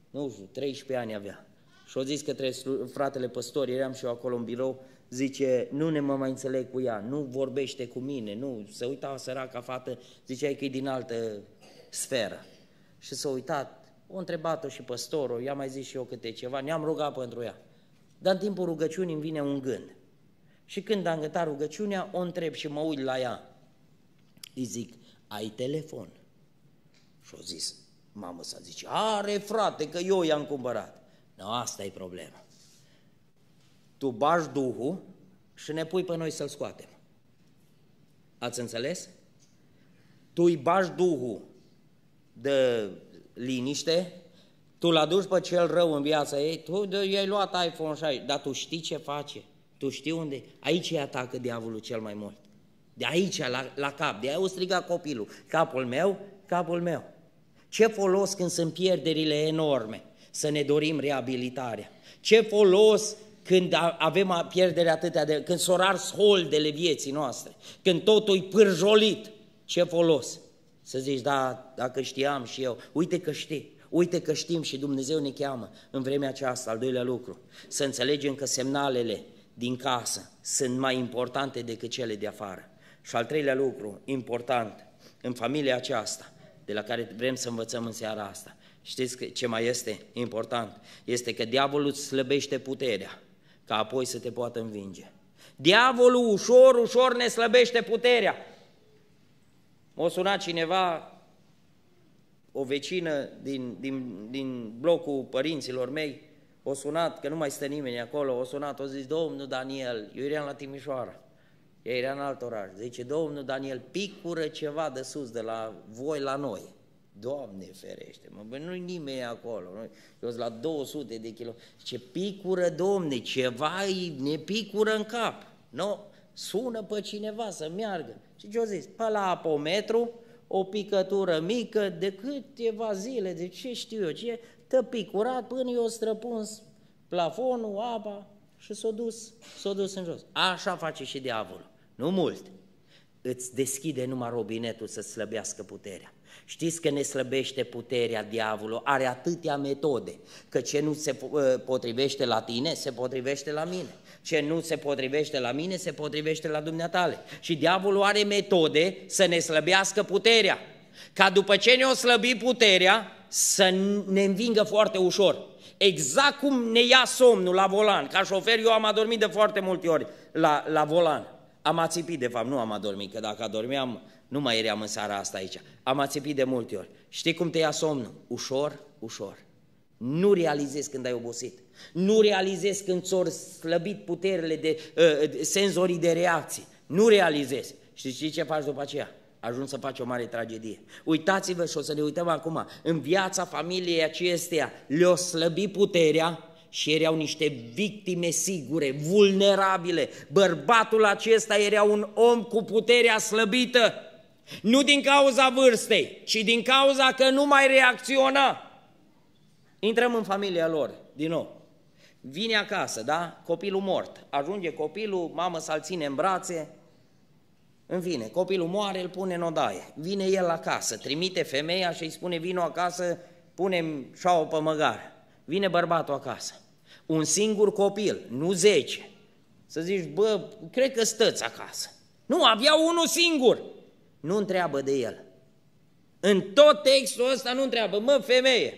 13 ani avea. Și-o zis către fratele păstor, eram și eu acolo în birou, zice, nu mă mai înțeleg cu ea, nu vorbește cu mine, nu, se uita săraca fată, ziceai că e din altă sferă. Și s-a uitat, o întrebat-o și păstorul, i-a mai zis și eu câte ceva, ne-am rugat pentru ea. Dar în timpul rugăciunii îmi vine un gând. Și când am gătat rugăciunea, o întreb și mă uit la ea. Îi zic, ai telefon? Și-o zis, mamă să zice, are frate, că eu i-am cumpărat. No, asta e problema. Tu bagi Duhul și ne pui pe noi să-l scoatem. Ați înțeles? Tu îi bagi Duhul de liniște, tu l-aduci pe cel rău în viața ei, tu i-ai luat iPhone și dar tu știi ce face, tu știi unde, aici îi atacă diavolul cel mai mult. De aici, la cap, de aia o striga copilul, capul meu, capul meu. Ce folos când sunt pierderile enorme să ne dorim reabilitarea? Ce folos când avem pierdere atâtea când s-o ars holdele vieții noastre, când totul e pârjolit? Ce folos? Să zici, da, dacă știam și eu, uite că știi. Uite că știm și Dumnezeu ne cheamă în vremea aceasta, al doilea lucru, să înțelegem că semnalele din casă sunt mai importante decât cele de afară. Și al treilea lucru important în familia aceasta, de la care vrem să învățăm în seara asta, știți ce mai este important? Este că diavolul îți slăbește puterea, ca apoi să te poată învinge. Diavolul ușor, ușor ne slăbește puterea. M-a sunat cineva, o vecină din blocul părinților mei, o sunat, că nu mai stă nimeni acolo, o sunat, o zis, domnul Daniel, eu eram la Timișoara, ea era în alt oraș, zice, domnul Daniel, picură ceva de sus, de la voi la noi. Doamne ferește, nu-i nimeni acolo, eu sunt la 200 de km, ce picură, domne, ceva ne picură în cap, nu? Sună pe cineva să meargă. Și ce-o zis? Pe la apometru, o picătură mică, de câteva zile, de ce știu eu, ce te-a picurat până i-o străpuns plafonul, apa și s-a dus în jos. Așa face și diavolul, nu mult. Îți deschide numai robinetul să slăbească puterea. Știți că ne slăbește puterea diavolul, are atâtea metode, că ce nu se potrivește la tine, se potrivește la mine. Ce nu se potrivește la mine, se potrivește la dumneatale. Și diavolul are metode să ne slăbească puterea, ca după ce ne-o slăbi puterea, să ne învingă foarte ușor. Exact cum ne ia somnul la volan. Ca șofer eu am adormit de foarte multe ori la volan. Am ațipit, de fapt, nu am adormit, că dacă adormeam, nu mai eram în seara asta aici. Am ațipit de multe ori. Știi cum te ia somnul? Ușor, ușor. Nu realizezi când ai obosit. Nu realizezi când ți-au slăbit puterile de senzorii de reacție. Nu realizezi. Știi ce faci după aceea? Ajungi să faci o mare tragedie. Uitați-vă și o să ne uităm acum. În viața familiei acesteia le-o slăbit puterea și erau niște victime sigure, vulnerabile. Bărbatul acesta era un om cu puterea slăbită. Nu din cauza vârstei, ci din cauza că nu mai reacționa. Intrăm în familia lor, din nou. Vine acasă, da? Copilul mort. Ajunge copilul, mamă să-l ține în brațe. În fine, copilul moare, îl pune în odaie. Vine el acasă, trimite femeia și îi spune, vino acasă, punem șaua pe măgar. Vine bărbatul acasă. Un singur copil, nu 10. Să zici, bă, cred că stăți acasă. Nu, avea unul singur. Nu întreabă de el. În tot textul ăsta nu întreabă, mă, femeie,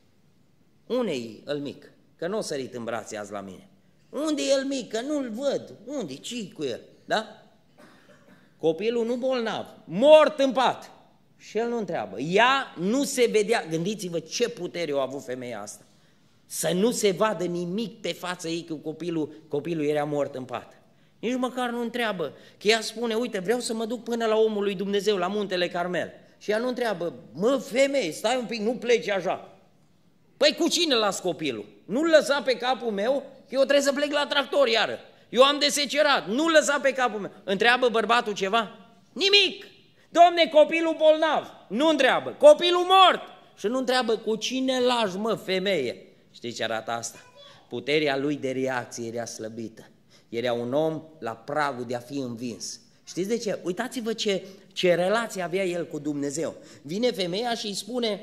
unde-i el mic? Că nu o sărit în brațe azi la mine. Unde e el mic? Că nu-l văd. Unde? Ce-i cu el? Da? Copilul nu bolnav, mort în pat. Și el nu întreabă. Ea nu se vedea. Gândiți-vă ce putere a avut femeia asta. Să nu se vadă nimic pe fața ei că copilul era mort în pat. Nici măcar nu întreabă. Că ea spune, uite, vreau să mă duc până la omul lui Dumnezeu, la muntele Carmel. Și ea nu întreabă, mă, femeie, stai un pic, nu pleci așa. Păi cu cine las copilul? Nu-l lăsa pe capul meu, că eu trebuie să plec la tractor iară. Eu am de secerat, nu-l lăsa pe capul meu. Întreabă bărbatul ceva? Nimic. Domne, copilul bolnav. Nu întreabă. Copilul mort. Și nu întreabă cu cine lași, mă, femeie. Știți ce arată asta? Puterea lui de reacție era slăbită. Era un om la pragul de a fi învins. Știți de ce? Uitați-vă ce relație avea el cu Dumnezeu. Vine femeia și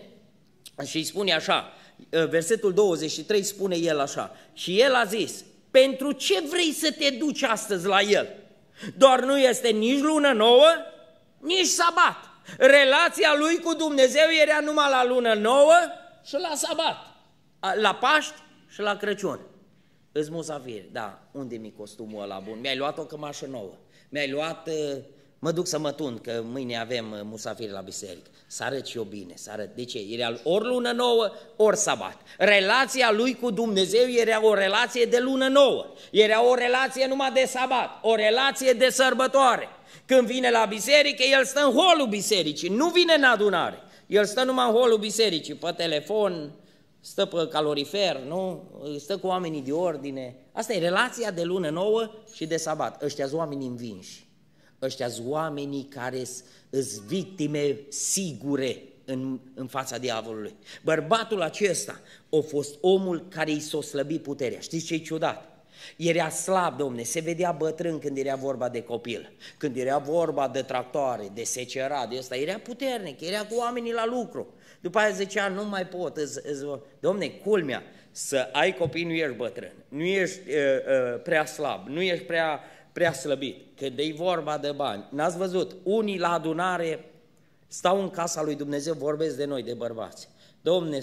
îi spune așa, versetul 23 spune el așa, și el a zis, pentru ce vrei să te duci astăzi la el? Doar nu este nici lună nouă, nici sabat. Relația lui cu Dumnezeu era numai la lună nouă și la sabat, la Paști și la Crăciun. Îți musafir, da, unde mi costumul ăla bun? Mi-ai luat o cămașă nouă, mi-ai luat, mă duc să mă tund, că mâine avem musafiri la biserică. Să arăt și eu bine, să arăt. De ce? Era ori lună nouă, ori sabat. Relația lui cu Dumnezeu era o relație de lună nouă, era o relație numai de sabat, o relație de sărbătoare. Când vine la biserică, el stă în holul bisericii, nu vine în adunare. El stă numai în holul bisericii, pe telefon, stă pe calorifer, nu? Stă cu oamenii de ordine. Asta e relația de lună nouă și de sabat. Ăștia-s oamenii învinși. Ăștia-s oamenii care sunt victime sigure în fața diavolului. Bărbatul acesta a fost omul care i s-a slăbit puterea. Știți ce-i ciudat? Era slab, domne, se vedea bătrân când era vorba de copil, când era vorba de tractoare, de secerat, de ăsta, era puternic, era cu oamenii la lucru. După aia zicea, nu mai pot, domne, culmea, să ai copii nu ești bătrân, nu ești prea slab, nu ești prea slăbit, când e vorba de bani. N-ați văzut, unii la adunare stau în casa lui Dumnezeu, vorbesc de noi, de bărbați. Domne,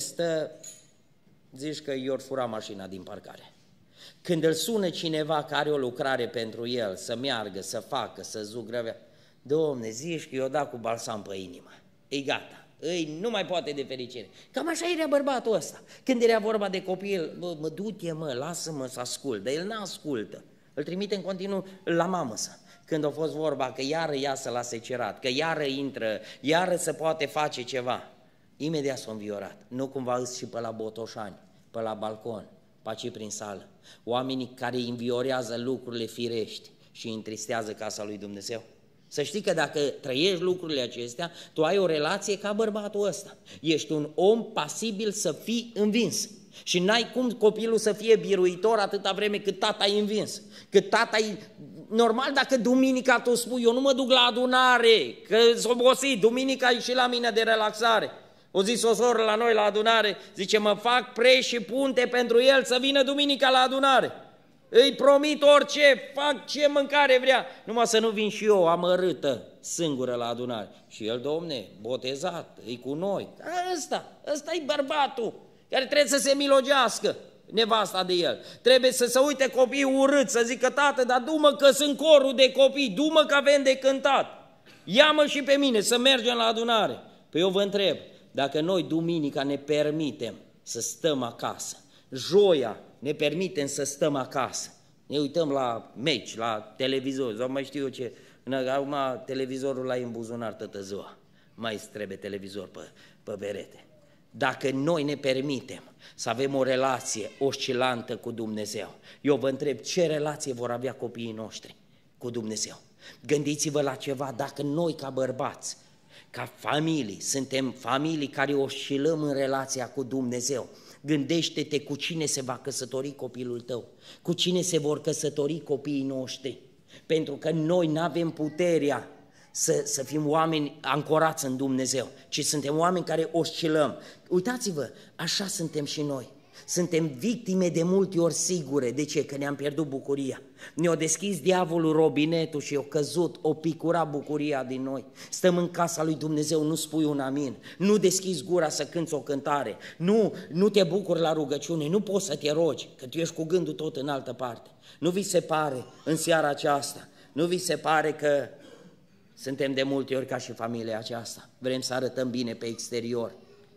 zici că i-or fura mașina din parcare. Când îl sună cineva care are o lucrare pentru el, să meargă, să facă, să zugrăvea, Domne, zici că i-o dat cu balsam pe inimă, e gata, nu mai poate de fericire. Cam așa era bărbatul ăsta. Când era vorba de copil, mă du-te, lasă-mă să ascult, dar el n-ascultă, îl trimite în continuu la mamă să. Când a fost vorba că iară iasă la secerat, că iară intră, iară se poate face ceva, imediat s-a înviorat, nu cumva îți și pe la Botoșani, pe la balcon, pe aici prin sală, oamenii care înviorează lucrurile firești și întristează casa lui Dumnezeu. Să știi că dacă trăiești lucrurile acestea, tu ai o relație ca bărbatul ăsta. Ești un om pasibil să fii învins. Și n-ai cum copilul să fie biruitor atâta vreme cât tata e învins. Cât tata e... Normal dacă duminica tu spui, eu nu mă duc la adunare, că s-o obosit, duminica e și la mine de relaxare. O zis o soră la noi la adunare, zice, mă fac preș și punte pentru el să vină duminica la adunare. Îi promit orice, fac ce mâncare vrea, numai să nu vin și eu amărâtă, singură la adunare. Și el, domne, botezat, e cu noi. Ăsta e bărbatul care trebuie să se milogească, nevasta de el. Trebuie să se uite copiii urât, să zică, tată, dar du-mă că sunt corul de copii, du-mă că avem de cântat. Ia-mă și pe mine să mergem la adunare. Păi eu vă întreb, dacă noi duminica ne permitem să stăm acasă, joia ne permitem să stăm acasă, ne uităm la meci, la televizor, sau mai știu eu ce, acum televizorul l-ai în buzunar toată ziua, mai trebuie televizor pe berete. Dacă noi ne permitem să avem o relație oscilantă cu Dumnezeu, eu vă întreb ce relație vor avea copiii noștri cu Dumnezeu. Gândiți-vă la ceva, dacă noi ca bărbați, ca familii, suntem familii care oscilăm în relația cu Dumnezeu, gândește-te cu cine se va căsători copilul tău, cu cine se vor căsători copiii noștri, pentru că noi nu avem puterea să fim oameni ancorați în Dumnezeu, ci suntem oameni care oscilăm. Uitați-vă, așa suntem și noi. Suntem victime de multe ori sigure. De ce? Că ne-am pierdut bucuria. Ne-a deschis diavolul robinetul și a căzut, o picura bucuria din noi. Stăm în casa lui Dumnezeu, nu spui un amin, nu deschizi gura să cânți o cântare, nu te bucuri la rugăciune, nu poți să te rogi, că tu ești cu gândul tot în altă parte. Nu vi se pare în seara aceasta, nu vi se pare că suntem de multe ori ca și familia aceasta, vrem să arătăm bine pe exterior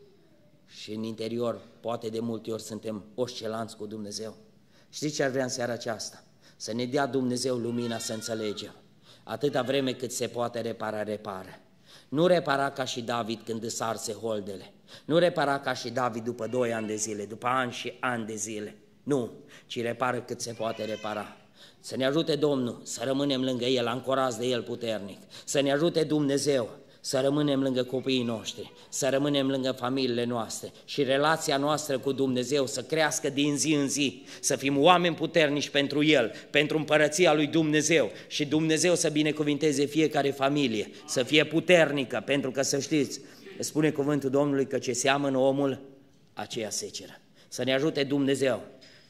și în interior poate de multe ori suntem oscilanți cu Dumnezeu. Știți ce ar vrea în seara aceasta? Să ne dea Dumnezeu lumina să înțelegem. Atâta vreme cât se poate repara, repară. Nu repara ca și David când îți arse holdele. Nu repara ca și David după 2 ani de zile, după ani și ani de zile. Nu, ci repară cât se poate repara. Să ne ajute Domnul să rămânem lângă El, ancorați de El puternic. Să ne ajute Dumnezeu să rămânem lângă copiii noștri, să rămânem lângă familiile noastre și relația noastră cu Dumnezeu să crească din zi în zi, să fim oameni puternici pentru El, pentru împărăția lui Dumnezeu și Dumnezeu să binecuvinteze fiecare familie, să fie puternică, pentru că să știți, spune cuvântul Domnului că ce seamănă omul, aceea seceră. Să ne ajute Dumnezeu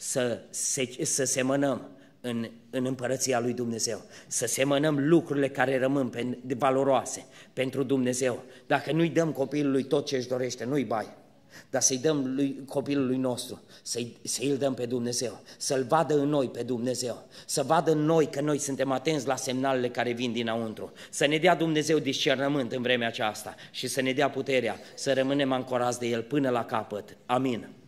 să semănăm în împărăția lui Dumnezeu, să semănăm lucrurile care rămân valoroase pentru Dumnezeu. Dacă nu-i dăm copilului tot ce își dorește, nu-i bai, dar să-i dăm copilului nostru, să-i dăm pe Dumnezeu, să-l vadă în noi pe Dumnezeu, să vadă în noi că noi suntem atenți la semnalele care vin dinăuntru, să ne dea Dumnezeu discernământ în vremea aceasta și să ne dea puterea să rămânem ancorați de El până la capăt. Amin.